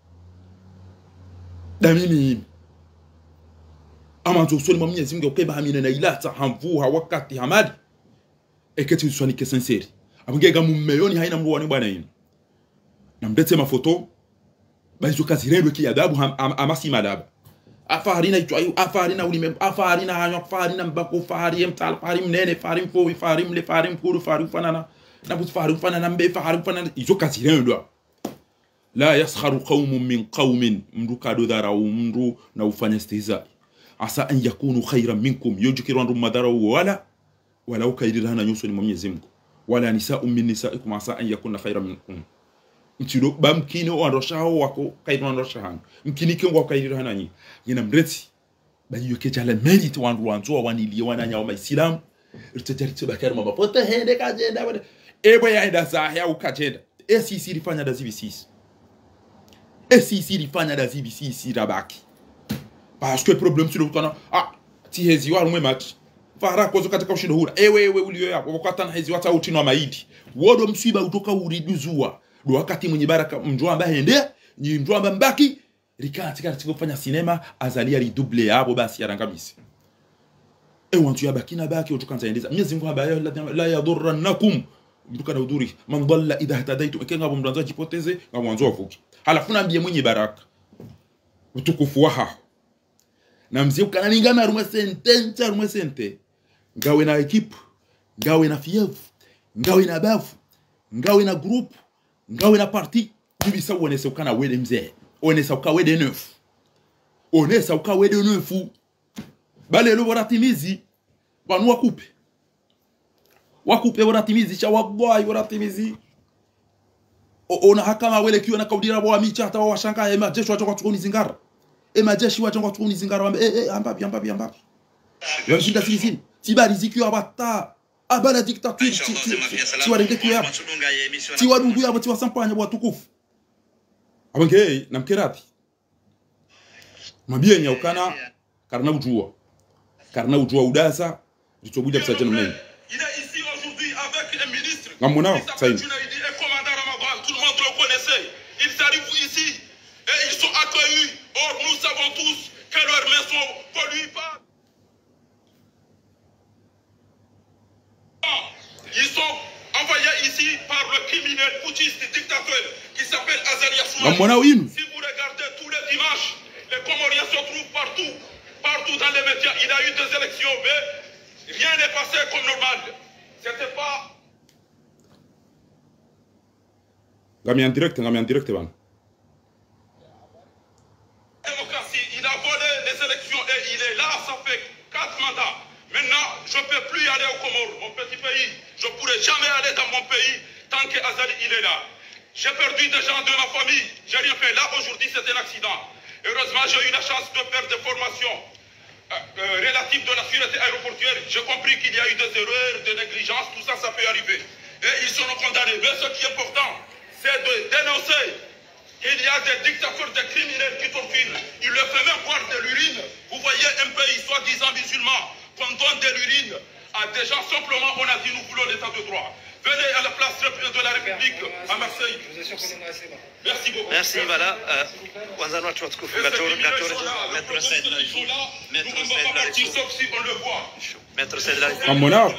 amanzo soni mamnya zinga okeba hamina na ilata hamvu hawakati hamadi eketi swani ke sincere abungega mumeyoni haina mru wani bwana yino na mbetse mafoto bazo kazi rero ki adabu amasi madaba afarina itwayo afarina ulime afarina hanyo afarina mbako fari mtal fari mnene fari mfo fari mle fari mkuru fari fanana na but fari fanana mbe fari fanana izo kazi rero la yaskharu qaumun min qaumin mndu kado dharau mndu na ufanya istihza asa an yakunu khayran minkum yujkiru an madara wala ukaidilana nyuso ni Mwenyezi Mungu wala nisa'un min nisa'ikum asa an yakuna khayran minkum mtilo bamkini wandoshao wako kaidilana ndoshahan mkini kengo kaidilana nyi yina mreti bayoke jala merit wandu wanzo wanili wananya wa Islam irteterite bakar mama pote hende kajenda wale ebo yaenda zahya ukajenda sisi rifanya da zivisisi sisi rifanya da zivisisi rabaki parce que problème sur le temps ti hezi wa rumwe match fara kozo katika ushindo hura ewe ulio yapo wakatana hezi wata utino maidi wodo msiba utoka uriduzua do wakati mwenye baraka mjua ambaye ende ni mjua ambaye mbaki rikati katika kufanya sinema azalia ridouble yabo basi yarangamisi wantu yabaki na baki utokanza endeza Mwenyezi Mungu ambaye la yadurrannakum mtuka na udhuri man dalla idha hadaitu kenga bomdanza jipoteze ngamwanzo wafuki halafu naambie mwenye baraka utukufu waha na mzee ukananingana rumwe sente ngawe na equipe ngawe na fief ngawe na bafu ngawe na group ngawe na parti bibisa wonesa ukana wede mzee onesa ukawede neuf onesa ukawede neuf bale lo boratimizi banu wakupe boratimizi cha wabwai boratimizi ona hakama wele kiona kaudira bo amicha hata washanga majeshi wacho kwatukuni zingara majeshi wacho kwatukuni zingara ambapi yashinda sisi tibari zikio abata abana dictature ti warengeki yabo ti wadungu yabo ti wasampanya bwa tukufu abange namkerapi mabia nyaukana karna ujua udasa litobuja msajeno mnene il est ici aujourd'hui avec un ministre ngamona saini ils arrivent ici et ils sont accueillis. Or, nous savons tous que leurs mains sont polluées par... Ils sont envoyés ici par le criminel putschiste dictateur qui s'appelle Azali Assoumani. Si vous regardez tous les dimanches, Les Comoriens se trouvent partout. Partout dans les médias. Il y a eu des élections, mais rien n'est passé comme normal. C'était pas... Ngami en direct bana. Démocratie, il a volé les élections et il est là, ça fait 4 mandats. Maintenant, je ne peux plus aller aux Comores, mon petit pays. Je ne pourrai jamais aller dans mon pays tant que Azali il est là. J'ai perdu des gens de ma famille, j'ai rien fait. Là, aujourd'hui, c'est un accident. Heureusement, j'ai eu la chance de faire des formations relatives de la sûreté aéroportuaire. J'ai compris qu'il y a eu des erreurs, des négligences, tout ça, ça peut arriver. Et ils seront condamnés. Mais ce qui est important, c'est de dénoncer qu'il y a des dictateurs, des criminels qui torturent. Ils le font même boire de l'urine. Vous voyez un pays soi-disant musulman, qu'on donne de l'urine à des gens, simplement on a dit nous voulons l'état de droit. Venez à la place de la République à Marseille. Merci beaucoup. Merci, voilà. Kwanza watu watukufu Maître Said Amona.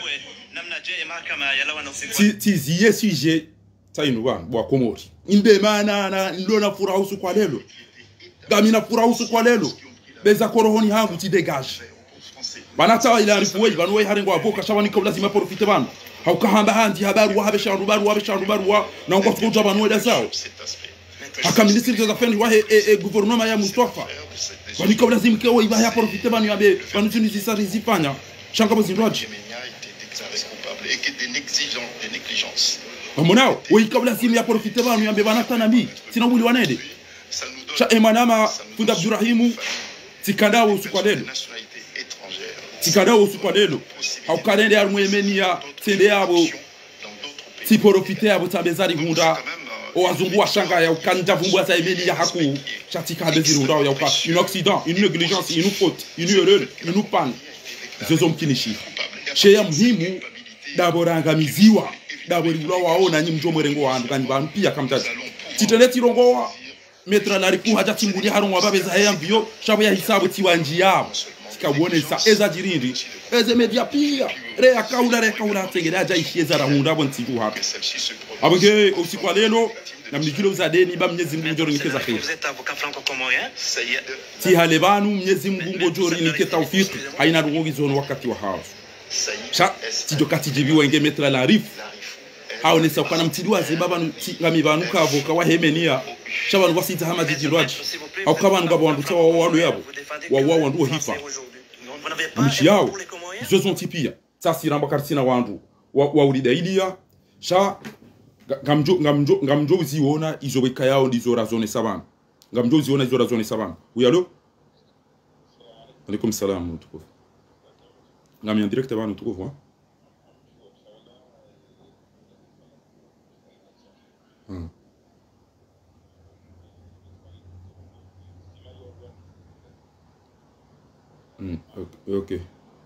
Tiziye sije tainu bana bwa Komori. Imbe mana ndona furaha usu kwa lelo. Gamina furaha usu kwa lelo. Beza korohoni hangu ti dégage. Bana tawa ila rifuwe bana we harengo avoka shabani ko lazima profite bana. Haukahamba handi habaru habe shandu baru na ngo tukuja bana we dasao. Haka ministre des affaires et gouvernement ya Mustafa. Bani ko lazima ke we iba ya profite bana yabe bana tunisi sa rizifanya. Shanga bozindwaje. Et que des négligences. Monao, oui, comme la zime ya profite bana yambe bana tanami. Sina wuli wanede. Cha emanama funda Abdurahimu tikadawo usukwadelo. Tikadawo usukwadelo. Au kanende ya mwemenia tende yabo. Si profite yabo tabezari hunda. O azungu wa shanga ya ukanja vumbu za emeni ya haku. Cha tikadezi hunda ya uka. Une accident, une négligence, une faute, une erreur, une panne. Zozo mkinishi. Sheya muhimu daborangamiziwa. Dabori waona nyi mjomo rengo wandu kani banu pia kamtazi. Titeleti rongowa metra la riku haja timbuli harongwa babeza hayambio shabo ya hisabu tiwanji yabo. Tikabonesa eza jirindi. Eze media pia. Re kaula tegera aja ishieza rahunda bontiku hapa. Abenge usiku lelo na mnikilo uzadeni ba Mwenyezi Mungu njoro nikeza kheri. Vous êtes avocat franco-comorien? Ti halebanu Mwenyezi Mungu njoro niketa tawfik haina rungogi zono wakati wa hawa. Cha tidokati jibiwa inge metra la rifu. Hao nesa kwa mtidwa zibaba ngami banuka avoka wa hemenia shabantu basita hama jijirwaje au kabantu gabo wandu tawa walu yabo wa wandu hifa amshi yao zozo tipia sasa ramba kartina wandu wa ulidailia sha ngamjo uziona izobeka yao ndizora zone sabana ngamjo uziona izora zone sabana uyalo alaikum salam mtukufu ngami en direct bana mtukufu Okay.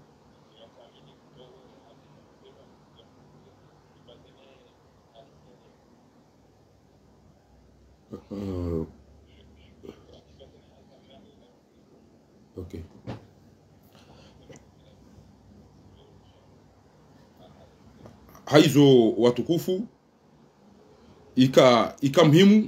Okay. Haizo watukufu ika muhimu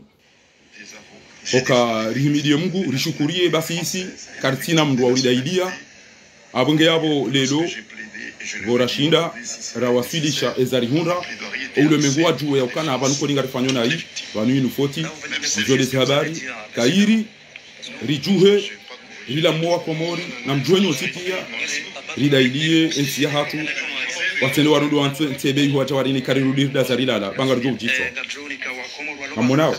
oka rihimidie Mungu rishukurie basi isi kartina mndu wa ulidaidia abunge yabo lelo borashinda rawasilisha ezarihunda ule mengu waju ya ukana abanuko linga rifanyona hii banu inufoti mjole habari kairi rijuhe rila mwa Komori na mjwenyo sipia ridaidie ensi ya hatu watende warudu wantu tebe yuwa jawarini karirudir da zarilala bangarjo ujito amonao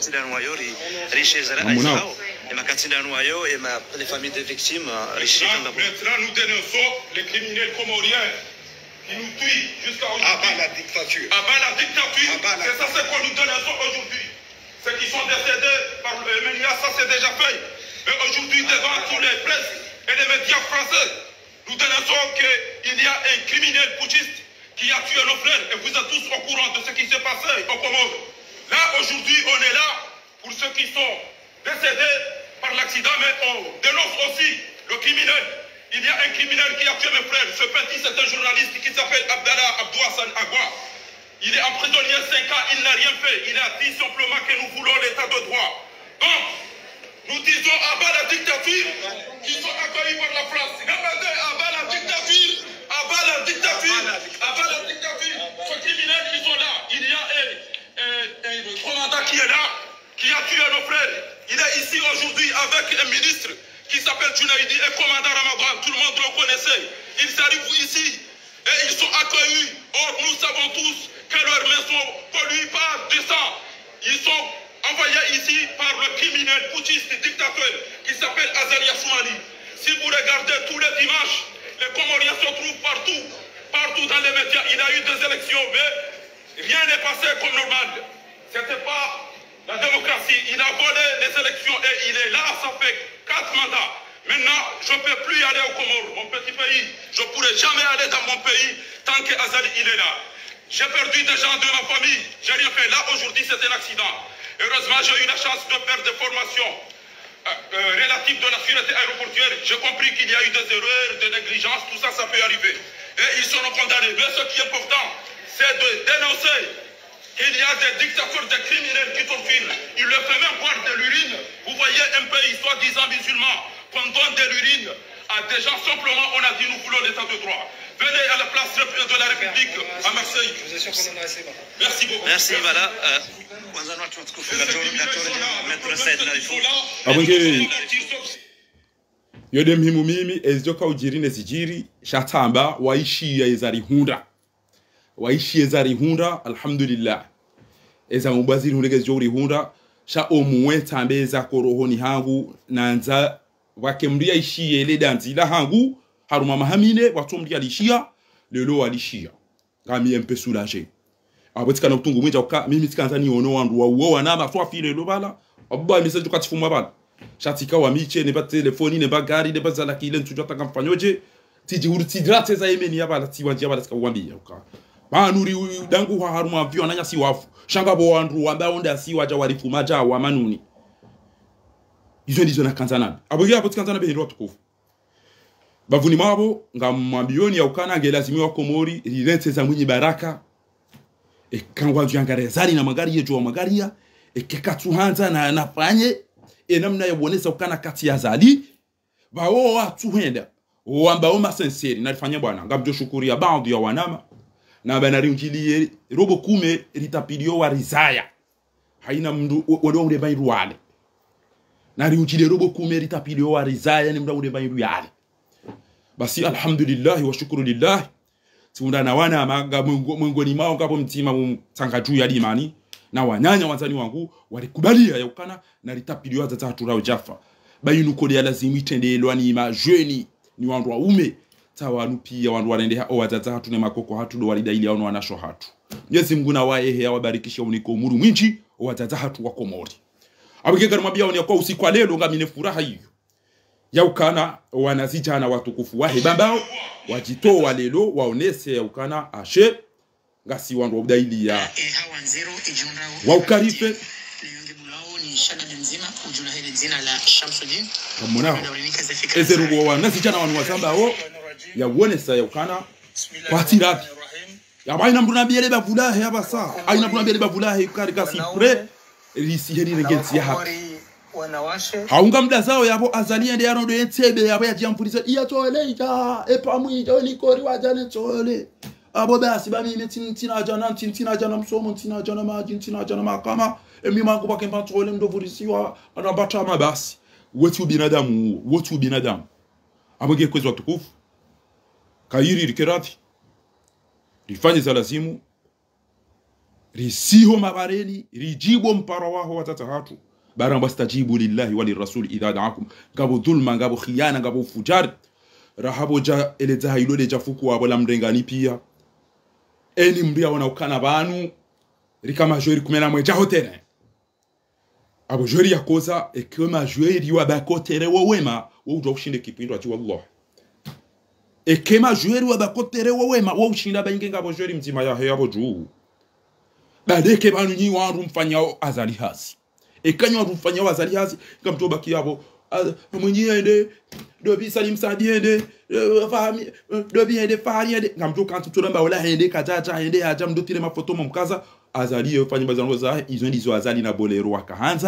les familles des victimes riches. Maintenant, nous dénonçons les criminels comoriens qui nous tuent jusqu'à aujourd'hui. Abat la dictature. Abat la dictature. C'est ça ce que nous dénonçons aujourd'hui. Ceux qui sont décédés par le Ménia, ça c'est déjà fait. Mais aujourd'hui, devant tous les presses et les médias français, nous dénonçons qu'il y a un criminel putschiste qui a tué nos frères. Et vous êtes tous au courant de ce qui s'est passé au Comores. Là, aujourd'hui, on est là pour ceux qui sont décédés par l'accident, mais on dénonce aussi le criminel. Il y a un criminel qui a tué mes frères. Ce petit, c'est un journaliste qui s'appelle Abdallah Abdou Hassan Agua. Il est emprisonné 5 ans, il n'a rien fait. Il a dit simplement que nous voulons l'état de droit. Donc, Nous disons à bas la dictature qui sont accueillis par la France. Répétez, à bas la dictature, à bas la dictature, à bas la dictature. Ces criminels, ils sont là. Il y a un commandant qui est là, qui a tué nos frères. Il est ici aujourd'hui avec un ministre qui s'appelle Junaidi et commandant Ramadan. Tout le monde le connaissait. Ils arrivent ici et ils sont accueillis. Or, nous savons tous que leurs mains sont polluées par du sang. Ils sont envoyés ici par le criminel putschiste dictateur qui s'appelle Azali Assoumani. Si vous regardez tous les dimanches, les Comoriens se trouvent partout dans les médias. Il y a eu des élections, mais rien n'est passé comme normal. C'était pas la démocratie. Il a volé les élections et il est là, ça fait 4 mandats. Maintenant, je ne peux plus aller au Comores, mon petit pays. Je ne pourrai jamais aller dans mon pays tant qu'Azali il est là. J'ai perdu des gens de ma famille. J'ai rien fait. Là, aujourd'hui, c'est un accident. Heureusement, j'ai eu la chance de faire des formations relatives de la sécurité aéroportuaire. J'ai compris qu'il y a eu des erreurs, des négligences, tout ça, ça peut arriver. Et ils seront condamnés. Mais ce qui est important, c'est de dénoncer qu'il y a des dictateurs, des criminels qui torturent. Ils le font même boire de l'urine. Vous voyez un pays soi-disant musulman, qu'on donne de l'urine à des gens, simplement, on a dit nous voulons l'état de droit. Venez à la place de la République à Marseille. Je vous assure qu'on en a assez. Merci beaucoup. Merci, voilà. Yode mhimu mimi ezoka ujiri nezijiri shatamba waishi ya ezari hunda. Waishi ezari hunda alhamdulillah. Eza mubaziri hundege jori hunda sha omuwe tambe za korohoni hangu nanza wakemria ishi yele danzila hangu haruma mahamine watomria lishia lelo alishia. Kami mpe soulagé. Abotika na kutungu mwenja uka mimi tikanza ni ono wandu wa uo wanama swa file lo bala. Abba message kwa tifuma bala. Shatika wa miche ne ba telefoni ne ba gari ne ba zala kile ntujota kamfanyoje tiji huru tidrate za yemeni ya bala tiwanja bala ska wambia uka. Banuri dangu wa haruma vyo nanya si wafu. Shanga bo wandu wamba onda si waja warifu maja wa manuni. Izo na kanzana. Abogia abo tikanzana be hiro tukufu. Bavuni mabo nga mambioni ya ukana ngelazimi wa Komori rirente za mwinyi baraka. E kangwa juangarezari na magari yejo wa magari ya e kekatuhanza na nafanye e namna yabonesa ukana kati ya zali bao watu henda wambao masenseri nalifanya bwana ngamjo shukuri ya baadhi ya wanama na banari unjili robo kume ritapilio wa rizaya haina mndu wado ule bairu wale nari unjili robo kume ritapilio wa rizaya ni mndu ule bairu yale basi alhamdulillah wa shukuru lillah tunda na wana maga mngoni mao ngapo mtima mtanga juu ya imani na wanyanya wanzani wangu walikubalia ya ukana na litapiliwa za turao jafa bayinu kodi ya lazimi tendelwa ni majeni ni wandu wa ume tawanu pia wandu wanaendea o wazaza hatu ne makoko hatu do walida ili ono wanasho hatu Mwenyezi Mungu na waehe ya wabarikisha uniko umuru mwinchi o wazaza hatu wa Komori abikega mwambia oni kwa usiku leo ngamine furaha hiyo ya ukana wanazijana watukufu wahe babao wajitoa lelo waonese ya ukana ashe ngasi wandu wabdaili ya waukarife kamona ezerugo wanazijana wanu wazamba o ya uonesa ya ukana watirabi ya baina mdu nabiele bavulahe ya basa aina mdu nabiele bavulahe yukari kasi pre risi heri regensi ya hapa haunga mda zao yabo azalia ndi yaro do yetsebe yabo yajiamfurisa iya tole ita epa mwita likori wajane tole abo basi ba mimi tintina jana msomo tintina jana maji tintina jana makama emi mangu bakemba tole ndovurisiwa anabata mabasi wetu binadamu aboge kwezi watukufu kairi rikerati rifanye za lazimu risiho mabareni rijibo mpara waho watata hatu barang bastajibu lillahi walirrasul idha da'akum ngabo dhulma ngabo khiyana ngabo fujar rahabo ja eleza hailo le jafuku wabo la mrengani pia eni mbia wana ukana banu rikama jori kumena mweja hotene abo jori yakoza ekema jori wa bakotere wo wema wo ujo ushinde kipindo ati wallah ekema jori wa bakotere wo wema wo ushinda bainge ngabo jori mzima ya hebo juu badeke banu nyi wandu mfanyao azali hasi ekanyo rufanya wazali hazi ngamtoba kiyabo mwenyeende dobi salim sadiende fami dobi ende fariende ngamto kantu tulamba wala hende kajaja hende haja mdotire mafoto mumkaza azali yofanya bazango za izo ndizo azali na bolero wakahanza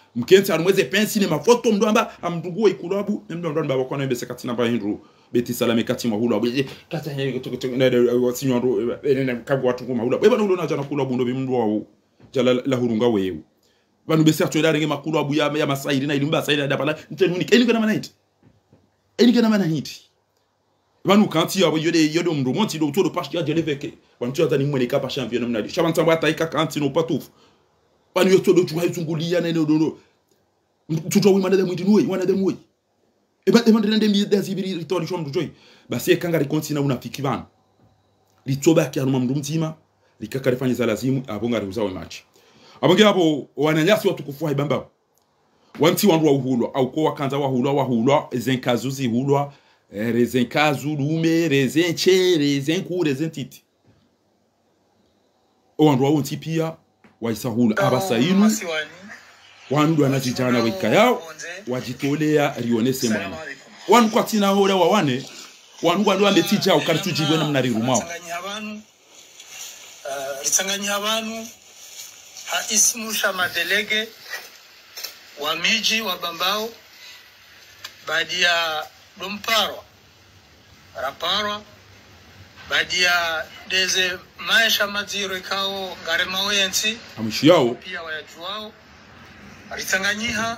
mkenzi arumweze pensi ne mafoto mdo amba amdugo ikulabu mdo ndo baba kwana mbese katina ba hindru beti salame katima hulu abu kata ne sinyo ene kago watu ngoma hulu beba ndo na jana kulabu ndo bimdo wawo jala la hurunga wewe banu bese atwela renge makulabu ya masairi na ilimba sairi da pala ntenuni eni kana manait eni kana manait banu kanti yabo yode mdo monti do to do pashi ya jele veke banu tu atani mwene ka pa champion mnadi shabanta bwa taika kanti no patouf banu yoto do tuwa izungulia na no tuto wi manade mwiti nuwe wanade muwe eba ndende mbi dazibiri ritori shom joy basi ekanga rikontina unafiki bana litoba ki anuma mndu mtima likaka rifanye za lazimu abonga riuzawe match abonge hapo wananyasi watu kufua ibamba wanti wandu wa uhulwa au kwa kanza wa hulwa ezenkazuzi hulwa rezenkazu lume rezenche rezenku rezentiti wandu wa unti pia waisahula abasainu wandu anazijana wika yao wajitolea rionese mwana wandu kwa tina hora wawane wandu ambetija ukaritujiwe na mnarirumao ritanganya abantu haisimusha madelege wa miji wa Bambao badia Domparwa Raparwa badia deze maisha maziro ikao garema wensi amushiao pia wayajuao ritanganyiha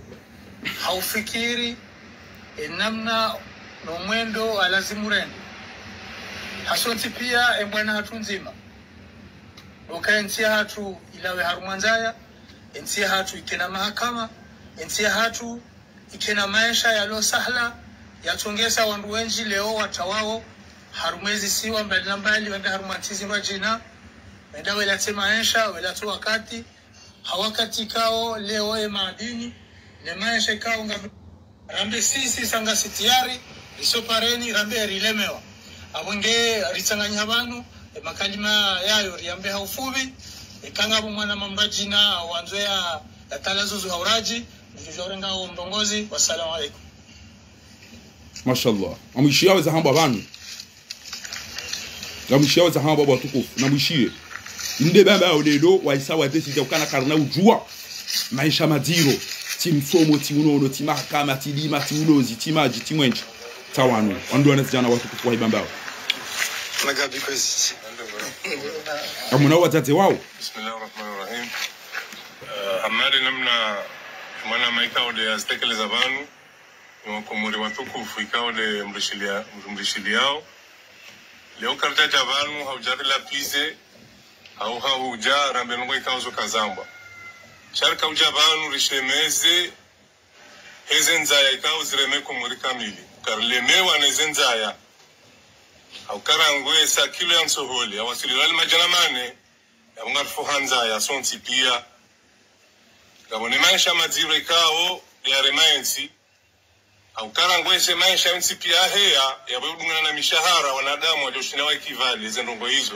haufikiri namna no mwendo alazimureni hasonti pia embwana hatu nzima oka entia hatu ilawe harumanzaya entia hatu ikena mahakama entia hatu ikena maisha yalo sahla yatongesa wandu wenji leo watawao harumezi siwa mbali wenda harumantizi majina wenda welate maisha welatu wakati hawakati kao leo maadini le maisha kao rambe sisi sanga sitiari isopareni rambe rilemewa abonge ritanganya abantu makalima yayo riambe haufubi kanga mwana mambajina wanzoya talazo zuhauraji ndijorenga ndongozi. Wassalamu alaykum. Mashallah amwishiao za hamba banu amwishiao za hamba batukufu na mwishie inde baba odedo waisawa tesi ukana karna ujua maisha madiro timsomo tiunono timahakama tilima tiulozi timaji timwenji tawanu wandu anazijana watukufu wa ibambao Magabi kwezi amuna watate wao. Bismillahirrahmanirrahim. Hamari namna mwana maika ode aztekeleza banu mwakomori watukufu ikaode mrishiliao leo kartaja banu haujari la pize au hauja rambe nungo ikauzo kazamba sharka uja banu rishemeze hezenza ya ikao zireme komori kamili karlemewa nezenzaya au karangwe sa kilo ya nsoholi awasili wali majanamane ya mngarfu hanza ya sonti pia kabone maisha maziro ikao ya remaensi au karangwe se maisha nsi pia hea ya budungana na mishahara wanadamu walioshina wa kivali zendongo hizo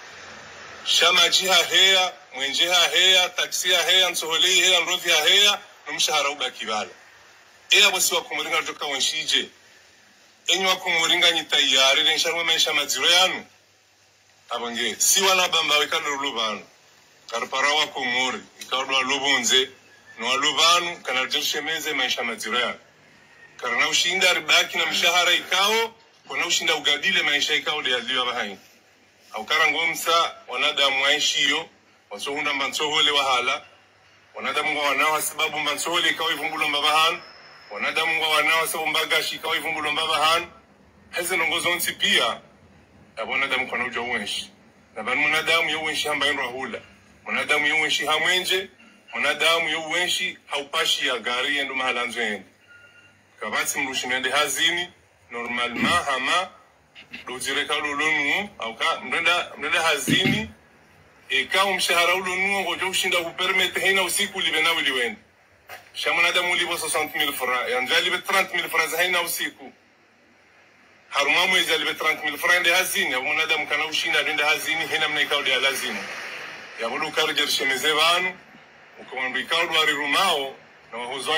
shama jiha hea mwenjeha hea taksia hea nsoholi hea nrodhi hea na mshahara ubakibala ea wasi wa kumuringa toka wanshije enywa kumuringa nyitayari rensharwa maisha maziro yanu abange si wana bamba wekalo lubanu karpara wa komori ikadwa lubunze no lubanu kana jeshemeze maisha maziro yanu karana ushinda ribaki na mshahara ikao kuna ushinda ugadile maisha ikao de yaliwa bahai au karangomsa wanadamu waishiyo wasohunda mbansohole wahala wanadamu wanao sababu mbansohole ikao ivumbulo mbabahan wanadamu wanao sababu mbagashi ikao ivumbulo mbabahan heze nongozo nsi pia wanadamu kwa uja uwenshi na bani mwanadamu yu uwenshi hamba yunru hula mwanadamu yu uwenshi hamwenje mwanadamu yu uwenshi haupashi ya gari yendu mahalanzo yendu kabati mrushimende hazini normalma hama dozireka ulonu au ka mrenda hazini eka umshahara ulonu ngojo ushinda kupermete hina usiku libe na uliwende shamunadamu libo 60000 francs yanjali be 30000 francs hina usiku haruma mwezi alibe 30000 francs de hazini ya mwanadamu kana ushinda ndende hazini hina mna ikaudi ya lazima ya bulu karjer shemeze banu ukomando ikaudu ari rumao na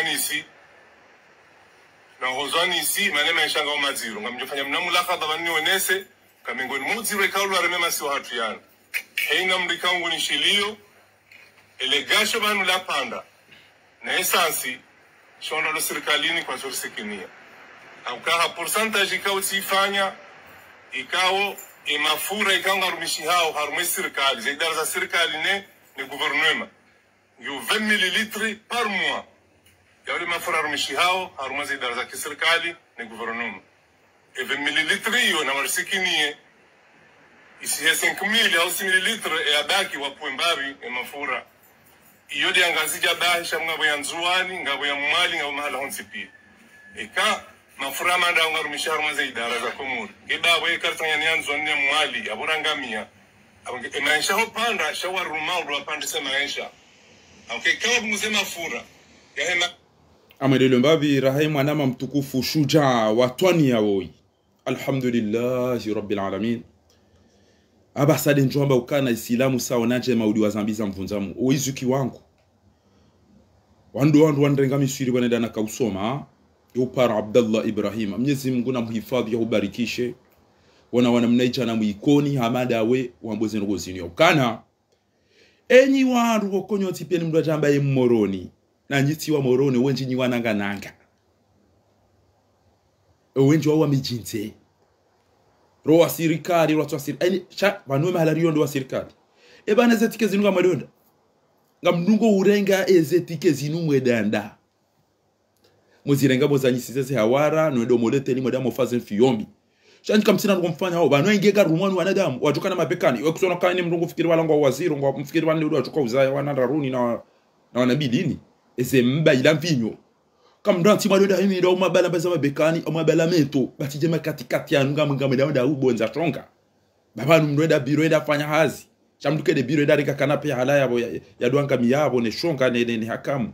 hozwani isi manema yashanga umaziro ngamjofanya mnamulaka dabani onese kamengoni muziro ikaudu ari mema si watu yana heina mrikangu nishilio elegasho banu la panda na esansi shonda lo serikalini kwa sosikinia aukaha percentage ikao tifanya ikao imafura ikanga rumishi hao harume serikali zaidara za serikali ne gouvernement yo 20 ml par mois yawli mafura rumishi hao harume zaidara za serikali ne gouvernement e 20 ml yo na marsikinie isi 5000 au 6 ml e abaki wapwembabi e mafura iyo de angazija bahisha ngabo ya nzuani ngabo ya mwali ngabo mahala honsipi eka mafura manda ngarumisha rumaze idara za komuri ngeba we kartanya nyanzo ne mwali aburangamia abonge maisha hopanda shawaruma ndo apande maisha okay kama mzee mafura yahema amelelo mbabi rahim anama mtukufu shuja watwani yawoi alhamdulillah rabbil alamin abasade njomba ukana isilamu sawa naje maudi wa zambiza mvunzamu oizuki wangu wandu wandrenga misiri wanenda na kausoma yupara Abdallah Ibrahim Mwenyezi Mungu na muhifadhi ubarikishe wana mnaicha na muikoni hamada we wamboze ngozini ukana enyi wandu okonyo tipeni mndu ajamba ye moroni na nyiti wa moroni wenji nyi wananga wenji wa mijinze roa sirikali roa twasiri eni cha banwe mahalariyo ndo wa sirikali bana zetike zinu nga madonda ngamnungo urenga ezetike zinu mwedanda muzirenga bozanyisize hawara no molete ni madamo faze mfiyombi shani kamsina ngomfanya hao banwe ngega rumwani wanadamu watukana mapekani we kusona kani mndungu fikiri wala ngo waziri ngo mfikiri wala ndio watuka uzaya wana raruni na wanabidini ese mba ila mvinyo kamdanti madonda himi ndo mabala baza mabekani o mabala meto batije katikati ya ngam da ubonza tonga baba mndwenda biro enda fanya hazi chamduke de biro enda rika kanape hala yabo ya dwanga miyabo ne shonga ne hakamu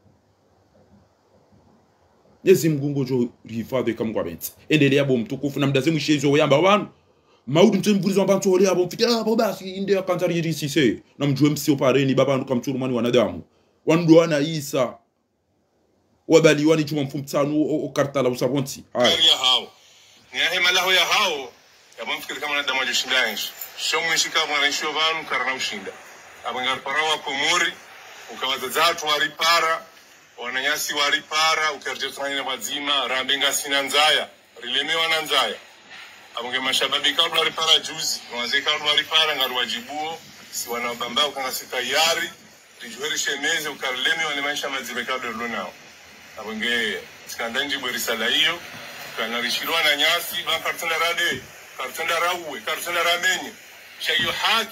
Yezi mgungo jo rifadhe kamgwa benti endele yabo mtukufu na mdaze mwishezo weyamba wanu maudu mtembulizo ambantu ole yabo mfikira abo basi inde akantari yisise na mjue msio pareni baba ndo kamchurumani wanadamu wandu wana Isa wabali wani chuma mfumtanu o kartala usabonti ya hao ni hema laho ya hao ya mfikiri kama nadamu ajishindanisha shomu shika mwana nshio vanu karana ushinda abangar parawa komori ukawaza zatu waripara wananyasi waripara ukarjetani na mazima rambenga sinanzaya rilemewa nanzaya abonge mashababi kabla waripara juzi mwaze kabla waripara ngaru wajibuo si wanabamba ukanga sitayari rijuheri shemeze ukarilemewa ni maisha mazime kabla lonao abonge sikandanji bwerisala hiyo kanarishirwa na nyasi ba kartenda rade kartenda rawe kartenda ramenye shayo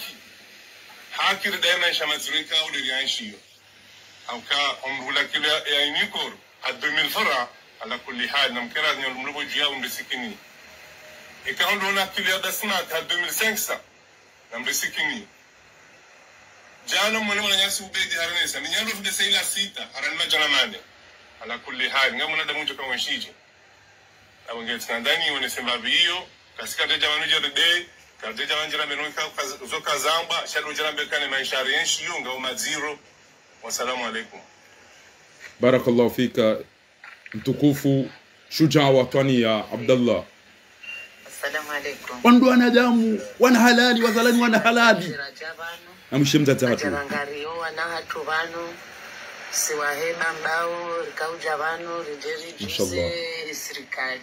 haki ridaima maisha mazime kabla rianshio auka umrula kile ya inikoro ad 2000 fara ala kulli hal namkira ni umrubo jia umbesikini ikaondo na kile ya smart ad 2500 nambesikini jana mwana nyasi ubedi haranesa minyalo fude seila sita haran majana mane ala kulli hal ngamuna da mtu kama shiji abonge tsandani wone sembabi hiyo kasika deja wanuje de kadeja wanjira menoka zoka zamba shado jira mbekane maisha yenshi yunga o maziro. Wassalamu alaikum. Barakallahu fika mtukufu shujaa watani ya Abdallah. Assalamu alaikum. Wandu wanadamu wana halali wazalani wana halali na mshimza tatu Jarangario wana hatu vanu siwahema mbao rikauja vanu rijeri juse serikali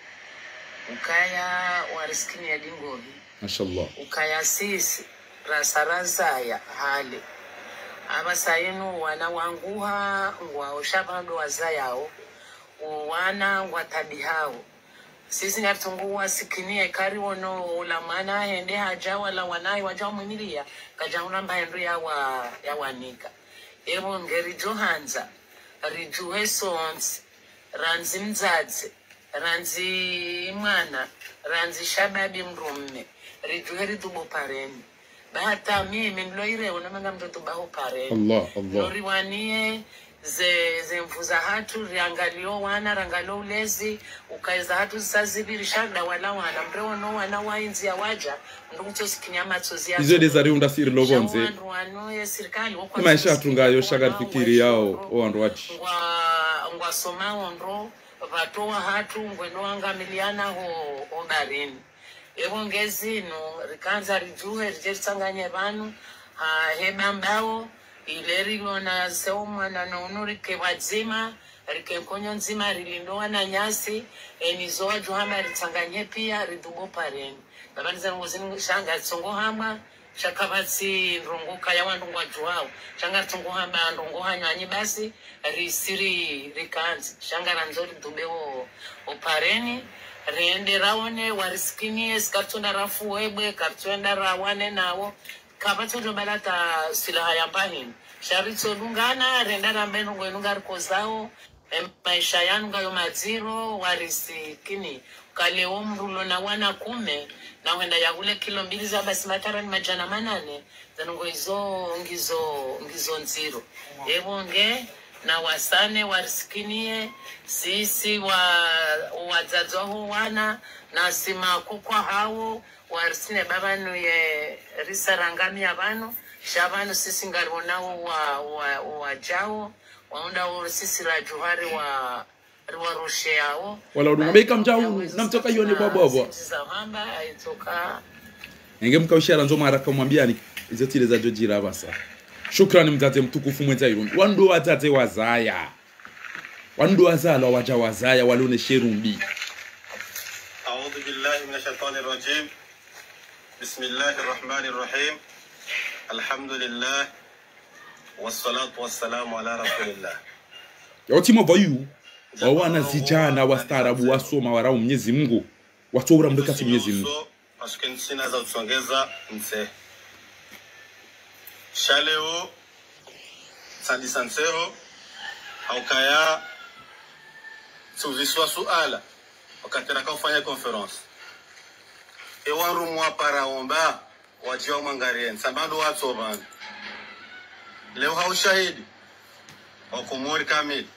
ukaya wariskini ya dingovi mashallah ukaya sisi rasaraza ya hali abasayinu wana wanguha ngwa oshabando wazayao wana ngwatabi hao sisi ngatunguwa sikinie kari wono ulamana hende haja wala wanai waja mwinilia kaja unamba hendu ya wanika ebo ngeri johanza rijuhe sons ranzi mzadze ranzi mwana ranzi shababi mrumme rijuhe ridubo pareni bahata mimi mloire unamanga mtoto baho pare Allah loriwanie ze mvuza hatu riangalio wana rangalio ulezi ukaiza hatu sazibiri shagda wala wana mbreo no wana wainzi ya waja ndugucho sikinyama tozi ya izo dezari undasiri lobonze wano ya serikali wako maisha tungayo shagar fikiri yao oando wachi ngwa soma ondro vatoa hatu ngweno angamiliana ho barini ebongezino rikanza rijuhe rijerisanganye vanu heba mbao ileri lona seuma na nonuri ke wazima rike konyo nzima rilindoa na nyasi enizoa juhama ritanganye pia ridubo pareni babani za ngozini shanga tsongo hama shakabatsi rongoka ya wandu ngwa juhao shanga tsongo hama ndongo hanyanyi basi risiri rikanzi shanga ranzori dubeo opareni riende raone wariskinie skatunda rafu webwe kartuenda rawane nawo kabatso jobalata silaha ya mpahini sharitso lungana renda rambeno ngwenunga rikozao maisha yanu ngayo maziro warisikini kaleo mrulo na wana kume na wenda ya ule kilo 2 za basi matarani majana 8 zanungo ngizo nziro ebonge na wasane warisikinie sisi wazadzwa ho wana na sima kukwa hao warisine babanu ye risarangami abano shabanu sisi ngaronao wajao waunda sisi la juhari wa rushe yao wala unameka mjao namtoka yone bwabwa zahamba aitoka ngemka ushara nzo mara kumwambiani izo tile za jojira basa. Shukrani mtate mtukufu mwenza Irundi. Wando watate wazaya. Wando wazala waja wazaya walone sherumbi. A'udhu billahi minash shaitani rajim. Bismillahir rahmanir rahim. Alhamdulillah. Wassalatu wassalamu ala rasulillah. Yotima bayu wawana zijana wastaarabu wasoma warao Mwenyezi Mungu. Watobra mbekati Mwenyezi Mungu. Asuken sina za utsongeza mse. Shaleo Sandi Sansero haukaya tuviswa suala wakati kufanya conference ewanru mwa paraomba wajia mwangarien sambando watu bana leo haushahidi wakomori kamili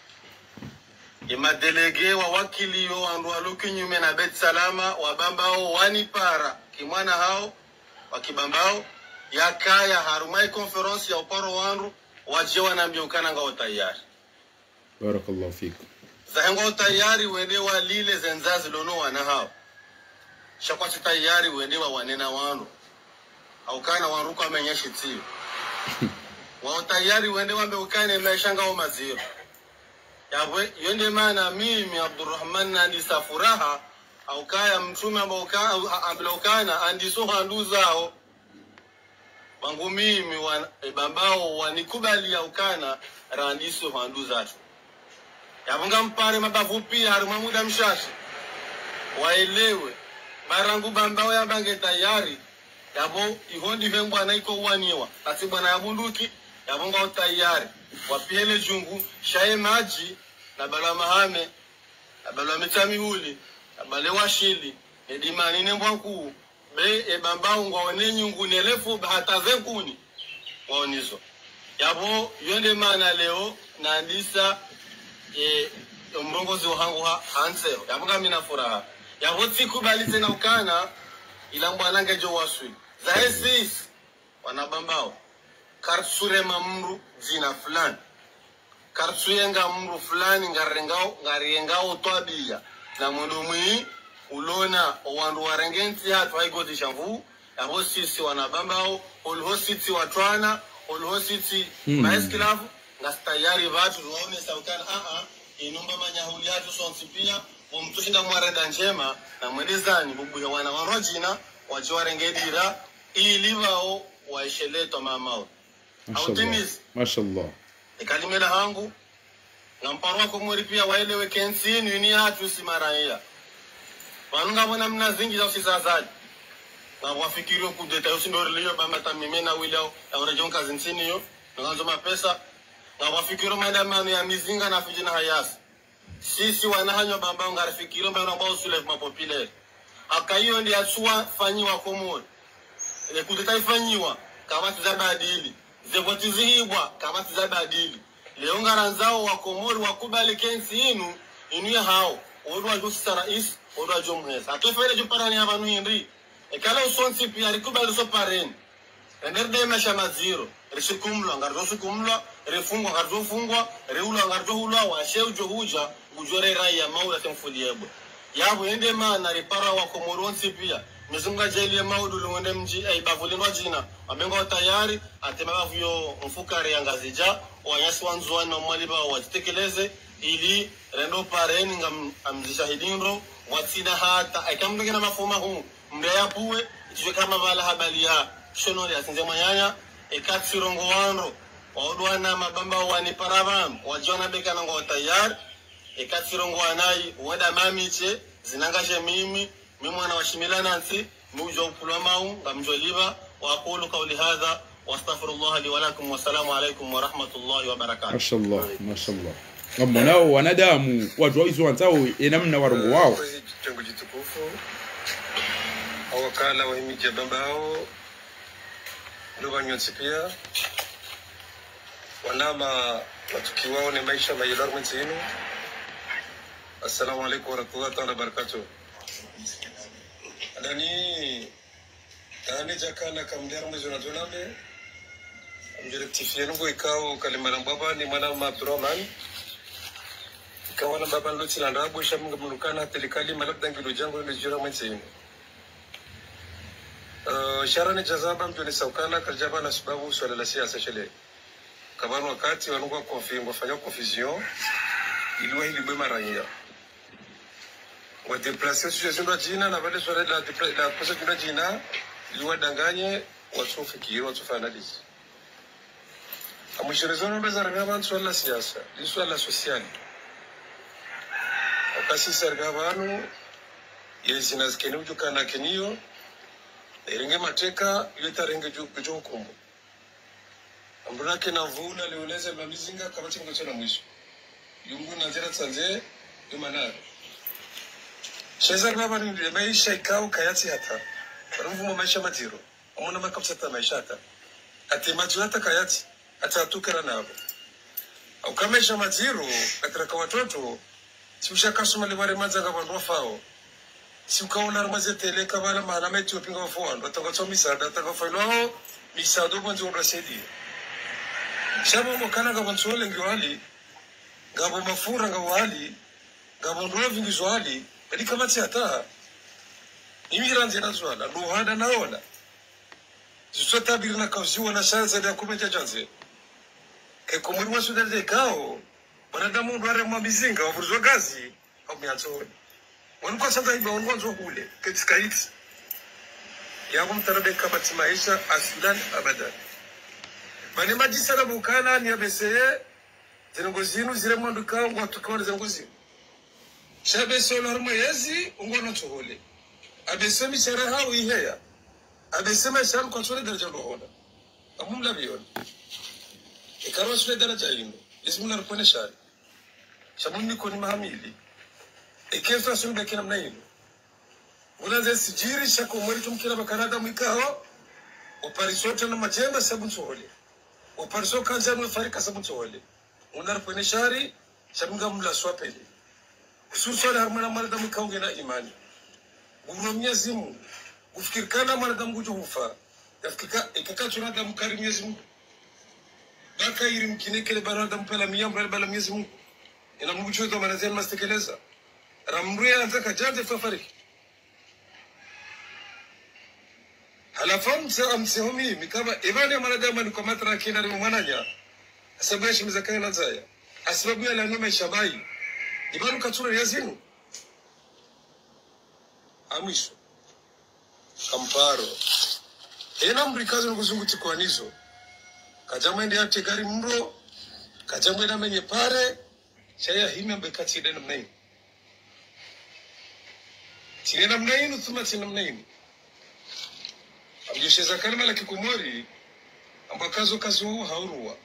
imadelege wa wakili yo andu alukinyume na bet salama wabambao wanipara kimwana hao wakibambao yakaya harumai conference ya uparo wanru wajewa na mbiukana ngao tayari. Barakallahu fikum. Zahengo tayari wende wa lile zenzazi lono wana hao. Shakwati tayari wende wa wanena wanru. Au kana wanru kwa menyeshi tiyo. Wao tayari wende wa mbiukane maisha ngao maziro. Yabwe yende maana mimi Abdurrahman na andisa furaha au kaya mtume ambaukana andiso handu zao wangu mimi bambao wanikubali ya ukana randiso handu zatu yabunga mpare mabavu pia haruma muda mshashi waelewe barangu bambao ya bange tayari yabo ihondi vengu anaiko uwaniwa ati bwana ya bunduki yabunga tayari wapiele jungu shaye maji na bala mahame na bala mitami huli na bale washili edimani nembwanku be bambao ngwaone nyungu nelefu bahata zenkuni waonizo yabo yonde mana leo naandisa mrongozi wangu hansero yabunga mina furaha yabo sikubali tena ukana ila mbwananga jo waswi zaesis wanabambao karsure mamru zina fulani karsuyenga mru fulani ngariengao twabia na mudumui ulona wandu warengenti hatu haigoti shamvu yabo sisi wanabambao ulhositi watwana ulhositi maeskilafu ngastayari vatu ruone saukana inumba manyahuli hatu sonsi pia umtushinda mwarenda njema na mwelezani bubuya wana warojina wajiwarengedira ilivao waisheleto mamao Mashallah. Ikalimela hangu ngamparwa ko muri pia waelewe kensini ni hatu simaraia wanunga mwana mnazingi za usizazaji na wafikirio kudeta usindoriliyo bamba tamimena wilao ya urejonka zinsini yo nganzo mapesa na wafikirio maandamano ya mizinga na fijina hayasi sisi wanahanywa bamba ngarifikirio mbona kwa usule mapopile akaiyo ndi asua fanyiwa komori kudeta ifanyiwa kama tuzabadili zevoti zihibwa kama tuzabadili leo ngaranzao wa komori wakubali kensi inu ya hao odwa jusa rais odwa jomhesa atofere juparani abantu hindi ekala usonsi pia rikubali so pareni enderde mesha maziro risikumlwa ngarzosukumlwa refungwa ngarzofungwa reulwa ngarzohulwa washeu johuja gujore rai ya maula temfuliebwe yabo ende mana ripara wa komoronsi pia mizunga jeli ya maudu luwende mji bavulindwa jina amengo tayari atema vyo mfukare ya ngazija wanyasi wanzuani na mwaliba wajitekeleze ili rendo pareni amzishahidinro watsina hata aikamdengena mafuma huu mbeya puwe itijwe kama vala habali ya shonori asinze mwanyanya ikatsirongo wanro waudwana mabamba wani paravan wajona beka nango tayari ikatsirongo wanai wada mamiche zinangashe mimi mwana washimila nansi mujo upulomau ngamjoliba وأقول قولي هذا واستغفر الله لي ولكم والسلام عليكم ورحمة الله وبركاته. ما شاء الله ما شاء الله. Kama nao wanadamu watu hizo wanzao enamna warongo wao. Tangu jitukufu awakala wa himija bambao ndoba nyonsi pia wanama watuki wao ni maisha mayilar mwenzinu. Assalamu alaikum warahmatullahi ta'ala barakatuh. Adani tani jakana kamdera mwezi unatulame mjirektifia nungo ikao kalimana mbaba ni mwana Abdurrahman ikawa na baba ndo chilandabu isha mga mnukana telikali malabda ngilo jango nilejura mwenzinu. Sharani jazaba mjoni saukana karjaba na sababu swala la siasa shele kabano wakati wanungo wafanya confusion iliwa hili bwe maranya wa déplacer situation de Jina na vale swala la posa de Jina iliwa danganye watu fikiri watu analyse amushirezono bezaranga swala la siasa ni swala la social akasi sargabanu yezina zikeni ujukana kenio eringe mateka yeta renge jujo kumbu ambulake na vuna leoneze mamizinga kabati ngocho na mwisho yungu na zera tsanze yumanari sheza baba ni maisha ikao kayati hata barumvu maisha matiro umuna makapsata maisha hata ati majulata kayati atatukera nabo au kamesha matiro atraka watoto si ushakasoma libare manzanga bantu wafao si ukaona armazetele kabala mahala metu pinga wafuando atangatsoma misada atakafailwao misado bonzo ndasedi shabo mokana gabantsole ngiwali ngabo mafura ngawali ngabo ndovi ngizwali bali kama hata imiranze na swala ndo hada naona zisota birna kauziwa na shanza ya kumeja janze ke komurwa sudelde kao wanadamu ndware mwa mizinga wavuruzwa gazi au mianzo wanukwa sasa hivi wanukwa kule ketikaiti yabo mtarabe kabati maisha asilan abadan bani majisala bukana ni abeseye zinongozinu zile mwanduka ngwatu kwa zinongozinu shabe solo harma yezi ngono tsohole abesemi shara hawo iheya abesema sham kwa tsole daraja lohona amumla biyon ikaro tsole daraja ino ismuna rupone shari shamuni koni mahamili ikefra sulu bekina mnaino unaze sijiri shako mweri tumkira bakanada mwikao oparisote na majemba sabu tsohole opariso kanja mfarika sabu tsohole unarupone shari shamunga mla swapeli Suswala harmana maradamu kaunge na imani. Gurumia zimu. Ufikirikana maradamu gujuhufa. Yafikika ikaka chunadamu karimia zimu. Baka irimkinekele baradamu pela miyambrali bala miyazimu. Ina mbuchoto manazeni mastekeleza. Ramruya anzaka jante fafariki. Halafamu msehomi mikama evani ya maradamu ni kwa matara kina rimu mananya. Asabu ya shimizakani nazaya. Asababu ya lanuma ishabai. Ibanu katura yazinu amisho kamparo ena mrikazo nguzunguti kwa nizo kajamwende ya tegari mro kajamwende menye pare chaya hime mbekati dena mnaini tinena mnaini utuma tina mnaini amjesheza kalima la kikumori ambakazo kazi huu hauruwa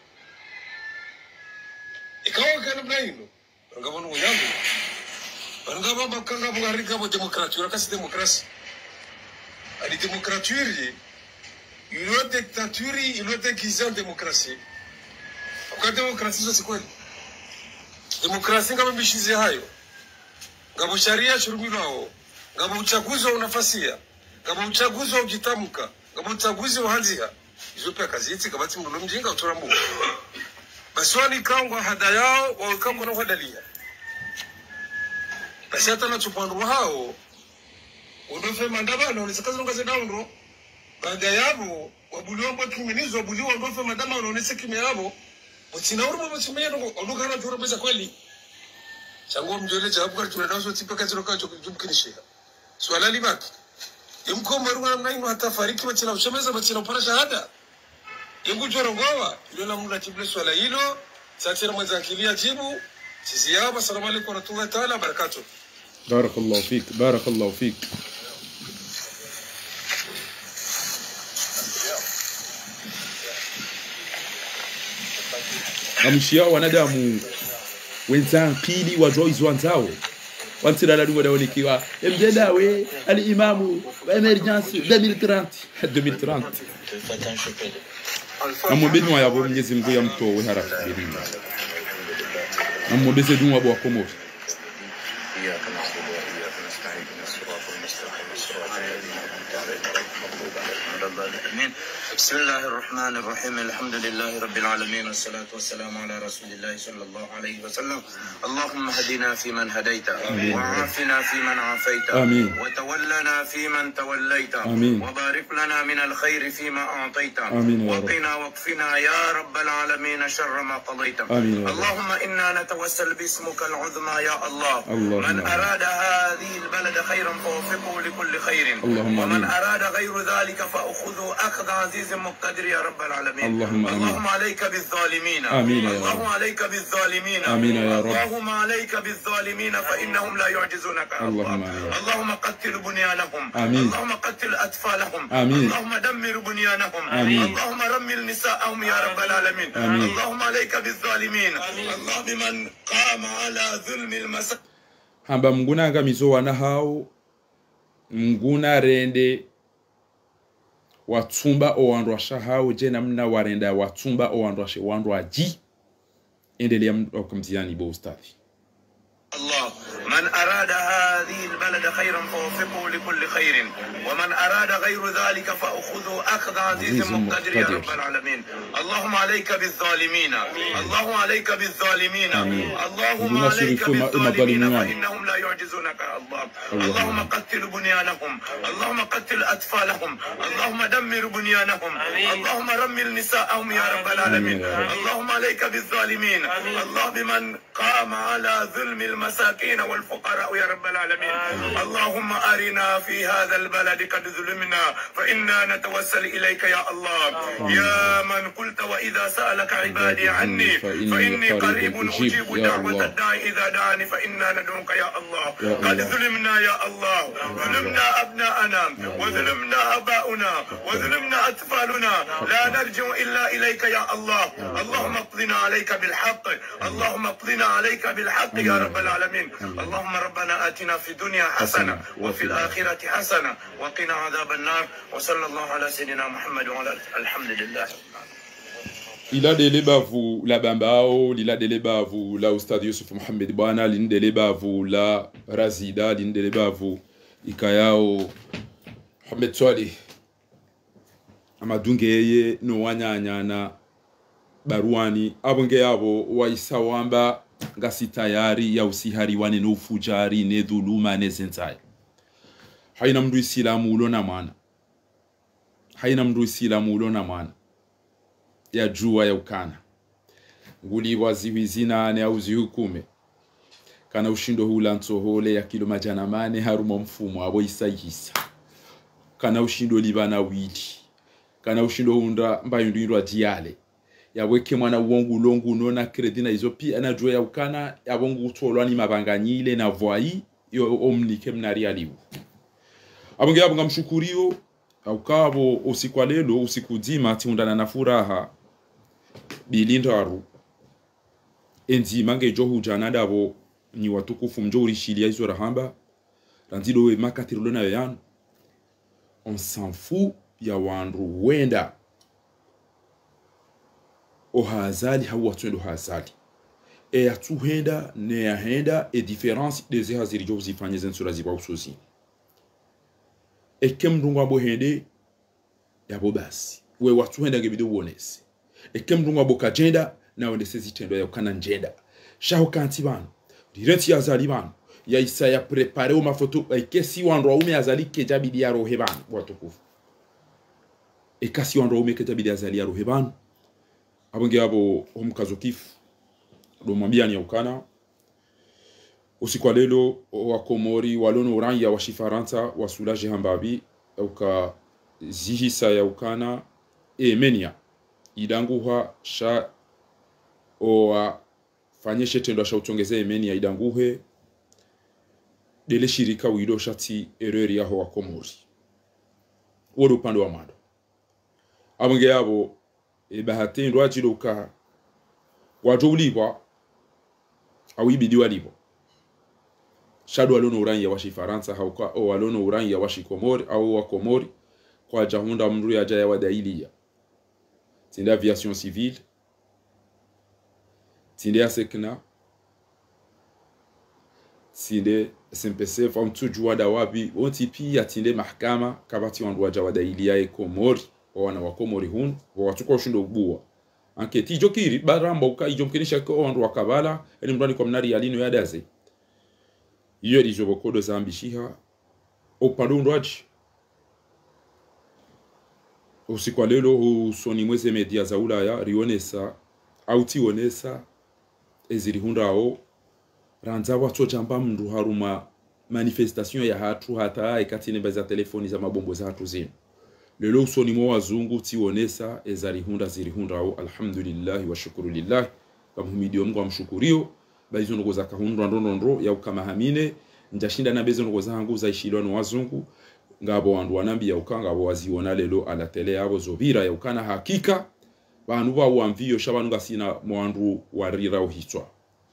ikawa kana mnaini ngabo n'uyangu ngabo bakanga bugarika bo demokrasi urakasi demokrasi ali demokrasi ilo dictature ilo dekizan demokrasi kwa demokrasi zo sikweli demokrasi ngabo bishize hayo ngabo sharia shurumilao ngabo uchaguzi unafasia ngabo uchaguzi ujitamuka ngabo uchaguzi uhanzia izo pia kazi iti kabati mbulo mjinga utorambu baswani kangwa hadayao wa kangwa na hadalia basi hata na chupandu hao Odofe mandamano unisakaza ngaze daundo. Baada yabo wabuliwa mbo kimenizo wabuliwa odofe mandamano unise kime yabo. Utina uruma mchimenya ndo odokana jura pesa kweli. Chango mjole cha hapo kwa nazo tipaka ziroka chokujumkinisha. Swala libaki. Imko marunga naino hata fariki wachina ushameza wachina upara shahada. Yungu jorongowa yona muna tible swala hilo. Sasa mwanza akilia jibu. Sisi hapa salamu alaykum wa rahmatullahi ta'ala barakatuh. Barakallahu fik, barakallahu fik. Amshia wanadamu wenza pili wa joiz wanzao wantira la duwa dawlikiwa mjendawe al-imamu wa emergence 2030 amobeni wa yabo Mwenyezi Mungu yamtoe haraka bilini amobeze dunwa bwa Komoro. بسم الله الرحمن الرحيم الحمد لله رب العالمين والصلاة والسلام على رسول الله صلى الله عليه وسلم اللهم هدنا فيمن هديت وعافنا فيمن عافيت وتولنا فيمن توليت وبارك لنا من الخير فيما أعطيت وقنا واكفنا يا رب العالمين شر ما قضيت اللهم إنا نتوسل باسمك العظمى يا الله من أراد هذه البلد خيرا فوفقه لكل خير ومن أراد غير ذلك فأخذه أخذ عزيز مقتدر يا رب العالمين اللهم عليك بالظالمين اللهم عليك بالظالمين اللهم عليك بالظالمين فإنهم لا يعجزونك اللهم قتل بنيانهم اللهم قتل أطفالهم اللهم دمر بنيانهم اللهم رمل نساءهم يا رب العالمين اللهم عليك بالظالمين الله بمن قام على ظلم المساكين hamba mnguna angamizo wana hao mnguna rende watumba oandwa shahao jena mna warenda watumba oandwa she wandwa ji endelea mkumtiani bo ustadhi. الله من أراد هذه البلد خيرا فوفقه لكل خير ومن أراد غير ذلك فأخذه أخذ عزيز مقتدر يا رب العالمين اللهم عليك بالظالمين اللهم عليك بالظالمين اللهم عليك بالظالمين فإنهم لا يعجزونك الله اللهم قتل بنيانهم اللهم قتل أطفالهم اللهم دمر بنيانهم اللهم رمل نساءهم يا رب العالمين اللهم عليك بالظالمين الله بمن قام على ظلم المساكين والفقراء يا رب العالمين اللهم أرنا في هذا البلد قد ظلمنا فإنا نتوسل إليك يا الله يا من قلت وإذا سألك عبادي عني فإني قريب أجيب دعوة الداعي إذا دعاني فإنا ندعوك يا الله قد ظلمنا يا الله ظلمنا أبناءنا وظلمنا أباؤنا وظلمنا أطفالنا لا نرجع إلا إليك يا الله اللهم اقضنا عليك بالحق اللهم اقضنا عليك بالحق يا رب العالمين اللهم ربنا آتنا في الدنيا حسنة وفي الآخرة حسنة وقنا عذاب النار وصلى الله على سيدنا محمد وعلى الحمد لله. Il a déléba vous la bambao, il a déléba vous la Ustad Yusuf Mohamed Bana, il déléba vous la Razida, il déléba vous Ikayao Mohamed Swali Amadungeye no wanyanya na baruani abonge yabo waisawamba ngasi tayari ya usihari wane no fujari ne dhuluma ne zentai haina mndu islamu ulona maana haina mndu islamu ulona maana ya jua ya ukana nguli waziwizina ne au zihukume kana ushindo hula nsohole ya kilo majana mane haruma mfumo abo isayisa kana ushindo libana wili kana ushindo hunda mbayundu indwa diale yaweke mwana uongu longu nona kredi na izo pia na jua ya ukana yabongu utolwani mabanganyile na voi yo omnike mnari aliwu abonge yabonga mshukurio aukabo usiku lelo usiku zima tiundana na furaha bilindaru enzima ngejo jana dabo ni watukufu mjori shilia izo rahamba ranzido we makatiro na yanu on s'en fout ya wandu wenda ohazali hawa twendo hazali e ya tuhenda ne ya henda e difference des haziri jo zifanye zensura ziba usozi e kemdungwa bo hende ya bo basi we watu henda ngebido wonesi e kemdungwa bo kajenda na wende sezi tendo ya ukana njenda shaho kanti banu direti ya zali banu ya isa ya prepare o mafoto ekesi wanro ume azali kejabidi ya roheban watukufu ekasi wanro ume kejabidi azali ya roheban abonge abo omkazokifu do mwambia ni ukana usiku lelo wa Komori walono uranja wa shifaransa wasulaje hambabi uka zihisa ya ukana emenia idanguha sha o fanyeshe tendo sha utongeze emenia idanguhe dele shirika wido shati ereri yaho wa Komori woro upande wa mado abonge yabo bahati ndo ajiruka wajouliwa au ibidiwa libo shadu walono uranja wa shifaransa hauka o walono uranja wa shikomori au wa Komori kwa jahunda mru ya jaya wa dailia tinde aviation civile tinde asekna tinde SMPC fam tujua dawabi ontipi ya tinde mahakama kabati wandu jawa dailia e Komori wana wa Komori hun watuko ushindo ubua anketi jokiri baramba uka ijomkenisha ko wandu wakabala eni mrani kwa mnari alino ya daze iyo lijobo kodo za ambishiha opado ndwaji usiku lelo usoni mweze media za Ulaya rionesa auti onesa ezirihundao ranza watu jamba mndu haruma manifestation ya hatu hata ikatine baza telefoni za mabombo za hatu zinu lelo usoni mwa wazungu tionesa ezarihunda zirihundao alhamdulillah wa shukuru lillah bamuhimidio Mungu amshukurio balizo ngoza kahundwa ndondondro ya ukamahamine njashinda na bezo ngoza hangu za ishilano wazungu ngabo wandu wanambi ya ukanga abo waziona lelo ala tele yabo zobira ya ukana hakika bantu ba wamvio shabanu gasina mwandu warira uhitwa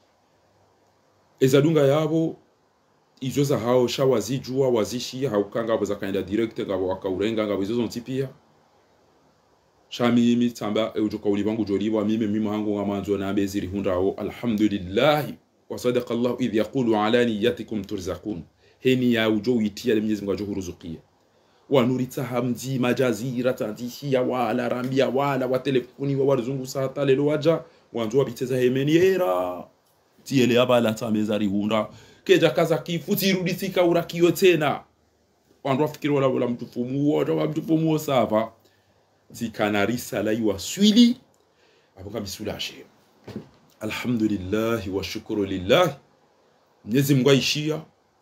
ezadunga yabo izoza hao shawazijua wazishi haukanga abo za kaenda direct ngabo wakaurenga ngabo izo zontipia shami mitamba ujoka ulibangu joliwa mimi hangu ngamanzo na beziri hundao alhamdulillah wa sadaqa Allah idh yaqulu ala niyatikum turzaqun heni ya ujo itia Mwenyezi Mungu ajohuruzukia wanurita hamzi majazira tandishia wala rambia wala wa telefoni wa warzungu sata lelo waja wanzo wabiteza hemeniera tiele abala tamezari hunda keja kaza kifuti rudisika urakio tena wanzo fikiri wala mtufumu wa mtufumu sava zikanarisa la yuaswili abuka bisulaje alhamdulillah wa shukuru lillah Mwenyezi Mungu aishia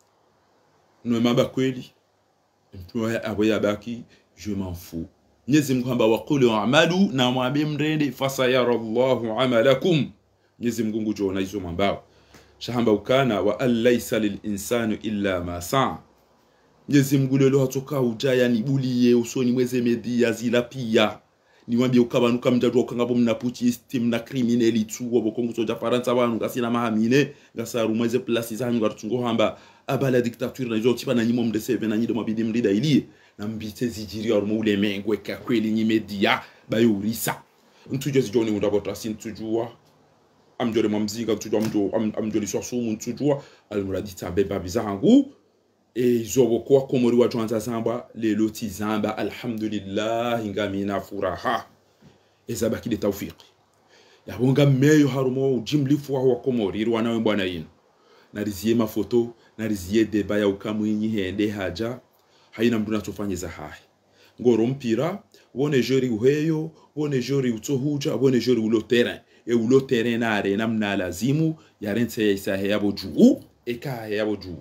no maba kweli mtu aboya baki je m'en fous Mwenyezi Mungu amba waqulu a'malu na mwambie mrende fasayarallahu amalakum Mwenyezi Mungu ngujona hizo mambao shahamba ukana wa alaysa lil insani illa ma sa'a Mwenyezi Mungu lelo hatoka ujaya nibuliye usoni mweze media zila pia niwambie ukabanuka mjadwa ukangabo mnapuchi system na criminali tu obokongo soja faransa abantu gasina mahamine gasaru mweze place za hangu rutungo hamba abala dictature na joti bana nyimo mdeseve na nyido mabidi mrida ili na mbite zijiri arumo ule mengwe ka kweli nyi media bayurisa ntuje zijoni undabota sintujua amjore mamzinga tujua amjore swasumu ntujua almuradita beba bizangu zobo kwa Komori wa Joanza Zamba lelo tizamba alhamdulillah ngamina furaha ezabaki de tawfiki yabonga meyo harumo ujimlifu wa Komori rwana bwana yino narizie mafoto narizie deba ya ukamwinyi hende haja haina mdu natofanyeza hai ngoro mpira wone jori uheyo wone jori utohuja wone jori ulo terrain na arena mna lazimu yarense isahe yabo juu eka yabo juu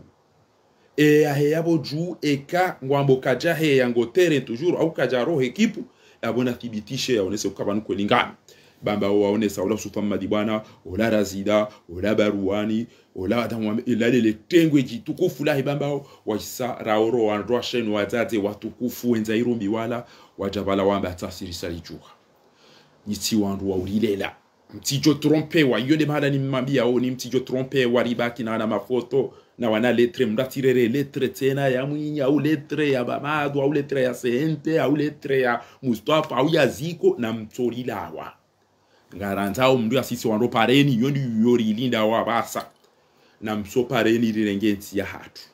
aheyabo juu eka ngwambo kaja he yango terrain toujours au kaja roho ekipu abona thibitishe yaonese ukabanu kwelingana bamba waonesa ola sufama madibwana ola razida ola baruani ola adamu ilale tengwe jitukufu la bamba wajisa raoro wandoa shenu wazaze watukufu wenza irumbi wala wajabala wamba tasiri salijuha niti wandu wa ulilela mtijo trompe wa yode mahada ni mambia oni mtijo trompe wa ribaki na mafoto na wana letre mdatirere letre tena ya mwinya au letre ya Bamadu au letre ya Sehente au letre ya Mustafa au ya Ziko na mtori lawa ngarantao mdu ya sisi wando pareni yondi yori ilinda wa basa na mso pareni rirengenti ya hatu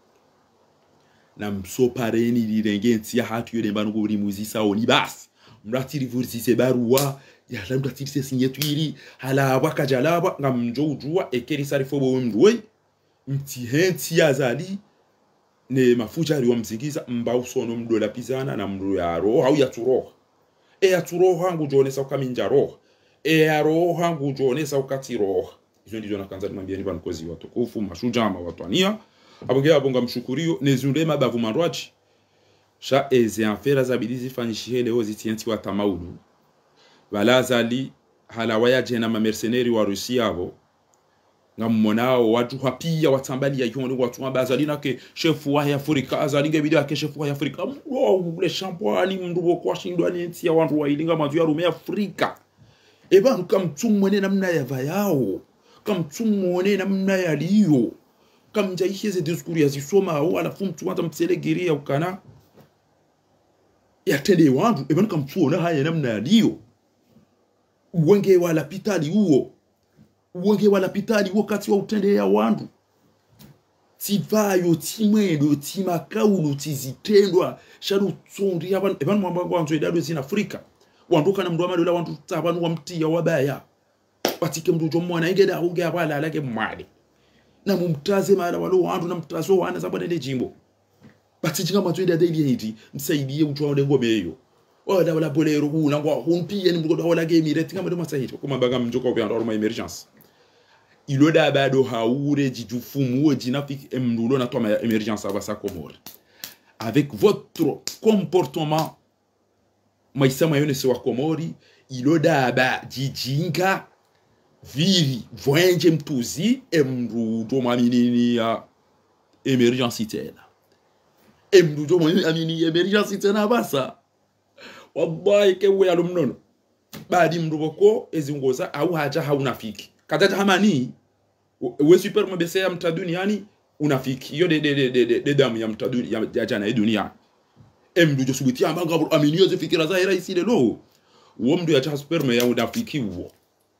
na mso pareni rirengenti ya hatu yode mbanu uri muzisa oni bas mdatiri vursise baruwa ya la mdatiri se signeturi hala wakajalaba ngamjo ujua ekeri sarifobo mduwe mtihenti azali ne mafujari wa mzingiza mbau sono mdola pizana na mdo ya roho au ya turoha ya turoha ngujonesa ukaminja roha ya roha ngujonesa ukati roha. Hizo ndizo nakanza nimwambia ni bankozi watukufu mashujama watwania abongea abonga mshukurio nezunde mabavu manrwachi sha eze afera zabidizi fanyishie leo zitienti wa tamaudu balazali halawaya jena ma mercenari wa Rusia abo ngamonao watu hapia watambali ya yondo watu ambazali nake chefu wa Afrika azalinge bidia ke chefu wa Afrika ule champagne mndubo kwa shindwa ni tia wantu wa ilinga mazu ya rume Afrika eba kamtumone namna ya vayao kamtumone namna ya liyo kamjaishe ze diskuri ya zisoma au alafu mtu wanta mtselegeria ukana yatende wantu eba kamtuona haya namna ya liyo uwenge wala pitali huo uwenge wala pitali wakati wa utende ya wandu tivayo timwendo timakaulu tizitendwa sharu tsondi abantu ebanu mwambango wanzu edado zina Afrika wanduka na mndu amadola wandu tabanu wamtia wabaya batike mndu jomwana ingeda unge abala alake mwali na mumtaze mara walo wandu na mtazo wana zabana ile jimbo batijinga matwenda daily hiti msaidie mtu wa ngome hiyo wala bolero huna ngwa humpie ni mndu wala game rete kama ndo masahiti kuma baga mjoka kwa ndo emergence iloda bado haure jijufumu jinafik emnulo na toma ya emergence abasa Komori avec votre comportement maisama yone se wa Komori iloda ba jijinga viri voenje mtuzi emrudo maminini ya emergence tena emrudo maminini emergence tena basa wallahi kewe alumnono badi mruboko ezingoza au haja haunafiki kataja hamani we super mbese ya mtaduni yani unafiki hiyo de damu ya mtaduni ya jana ya dunia emdu jo subuti ambanga aminiyo ze fikira za era isi lelo uo mdu ya super ya unafiki uo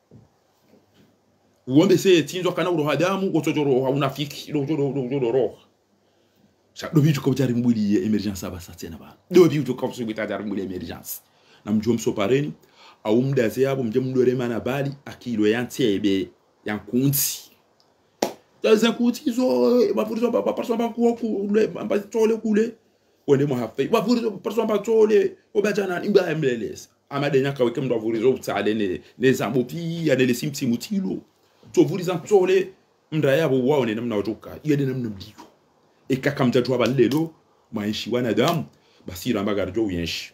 mbese tinzo kana uroha damu gotojoro haunafiki do roho do bitu ko jari mbuli emergence abasa tena ba do bitu ko subita jari mbuli emergence na mjom sopareni au mdaze yabo mje mdore mana bali akilo yantebe yankunzi yaza kuti zo bafurizo paparso banku kule mbazitole kule wende mo hafe bafurizo paparso batole obajana imba emlelesa amadenya kaweke mndo bafurizo utsale ne zambopi ya ne simti mutilo to vuriza tsole mnda yabo waone namna watoka yede namna mdiyo ekaka mtatu abalelo maishi wanadamu basi rambaga jo yenshi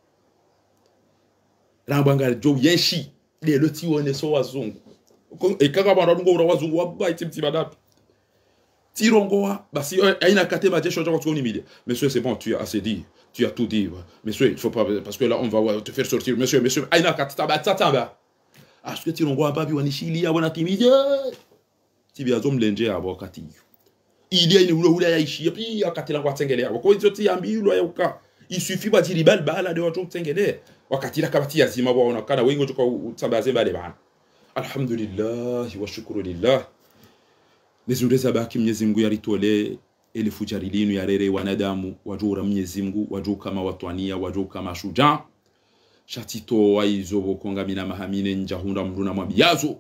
rambanga jo yenshi lelo tione so wazungu ekaka barungo ura wazungu wabaiti mtibadapi tirongoa basi aina katema jesho jako tsoni media monsieur c'est bon tu as assez dit tu as tout dit monsieur il faut pas parce que là on va te faire sortir monsieur aina kataba tatamba est-ce que tirongoa papi wanishilia wana timide tibia zomlenje abo kati ile ni ule yaishi puis akatila kwa tengele abo ko izo tiambilo yuka il suffit ba dire bala de watu tengele wakati la kabati yazima bwana kana wengo tuko utsambaze bale bana alhamdulillah wa shukru lillah nezure zabaki Mwenyezi Mungu yaritole ile fujari linu ya rere wanadamu wajura Mwenyezi Mungu waju kama watwania waju kama shuja shatito waizo bokongamina mahamine njahunda mruna mwabiyazo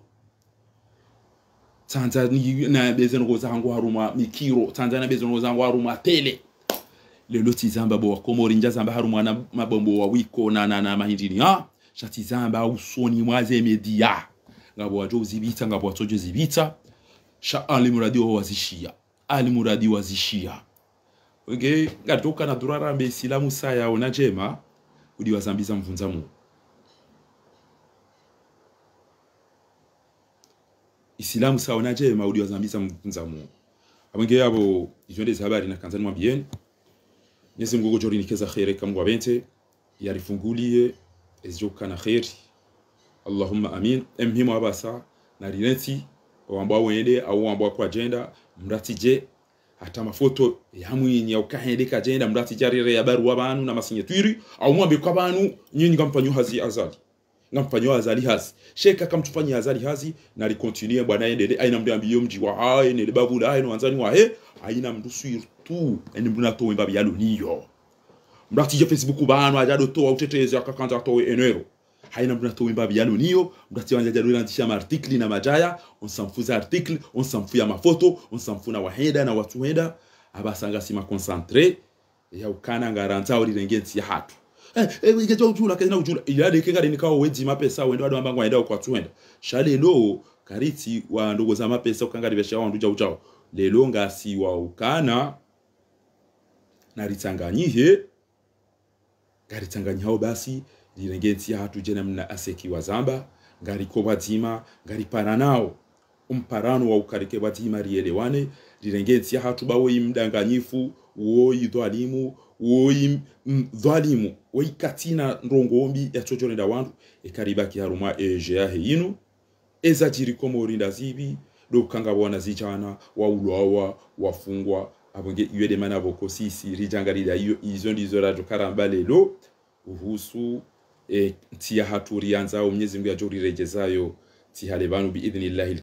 Tanzania na bezeno zangu haruma mikiro Tanzania bezeno zangu haruma tele lelo tizamba bo Komori njazamba haruma na mabombo wa wiko na mahindini shatizamba usoni mwaze media ngabo wajo zibita ngabo watojo zibita sha alimuradi wazishia okay ngatoka na durara mbe Islamu saya ona jema udi wazambiza mvunzamu Islamu sawa na jema udi wazambiza mvunzamu abenge yabo ijonde habari na kanzani mwabien Mwenyezi Mungu jori nikeza khair kama wabente yarifungulie ezijoka na khair Allahumma amin emhimu abasa na rineti wambao wende au wambao kwa agenda mratije hata mafoto ya mwinyi au kahendeka agenda mratije rere ya baru wabanu na masinyetiri au mwambe kwa banu nyinyi ngamfanyo hazi azali ngamfanyo azali hazi sheka kamtufanyia azali hazi na likontinue bwana endele aina mdambiyo mji wa hae ne babula hae no anzani wa he aina mdu surtout ene mbuna to mbabi yalo niyo mratije Facebook banu ajado to uteteze akakanza to enero haina mtu atoimba bialo niyo mtatiwanja jadwali andisha artikli na majaya on s'enfuza article on s'enfuya mafoto on s'enfuna wahenda na watu henda abasanga sima concentré ya ukana ngaranza uri rengenzi ya hatu ngejo ujula kena ujula ilade kengari nikawo wedi mapesa wendo wadu ambangwa henda kwa tuenda shale lo kariti wa ndogo za mapesa ukangari besha wandu ujao lelo ngasi wa ukana na ritanganyihe garitanganyao basi lirengenzi ya hatu jena mna aseki wa zamba ngari ko bazima ngari paranao umparano wa ukarike bazima rielewane lirengenzi ya hatu bawo imdanganyifu woi dhalimu woi dhalimu woi katina ndongombi ya chochorenda wandu ekaribaki haruma eje hinu ezajiri komo rinda zibi do kangabona zijana wa ulwawa wafungwa abonge yede mana boko sisi rijangarira izo ndizo radio karamba lelo uhusu tia haturi yanza Mwenyezi Mungu ajorirejezayo tihale banu bi idhnillah.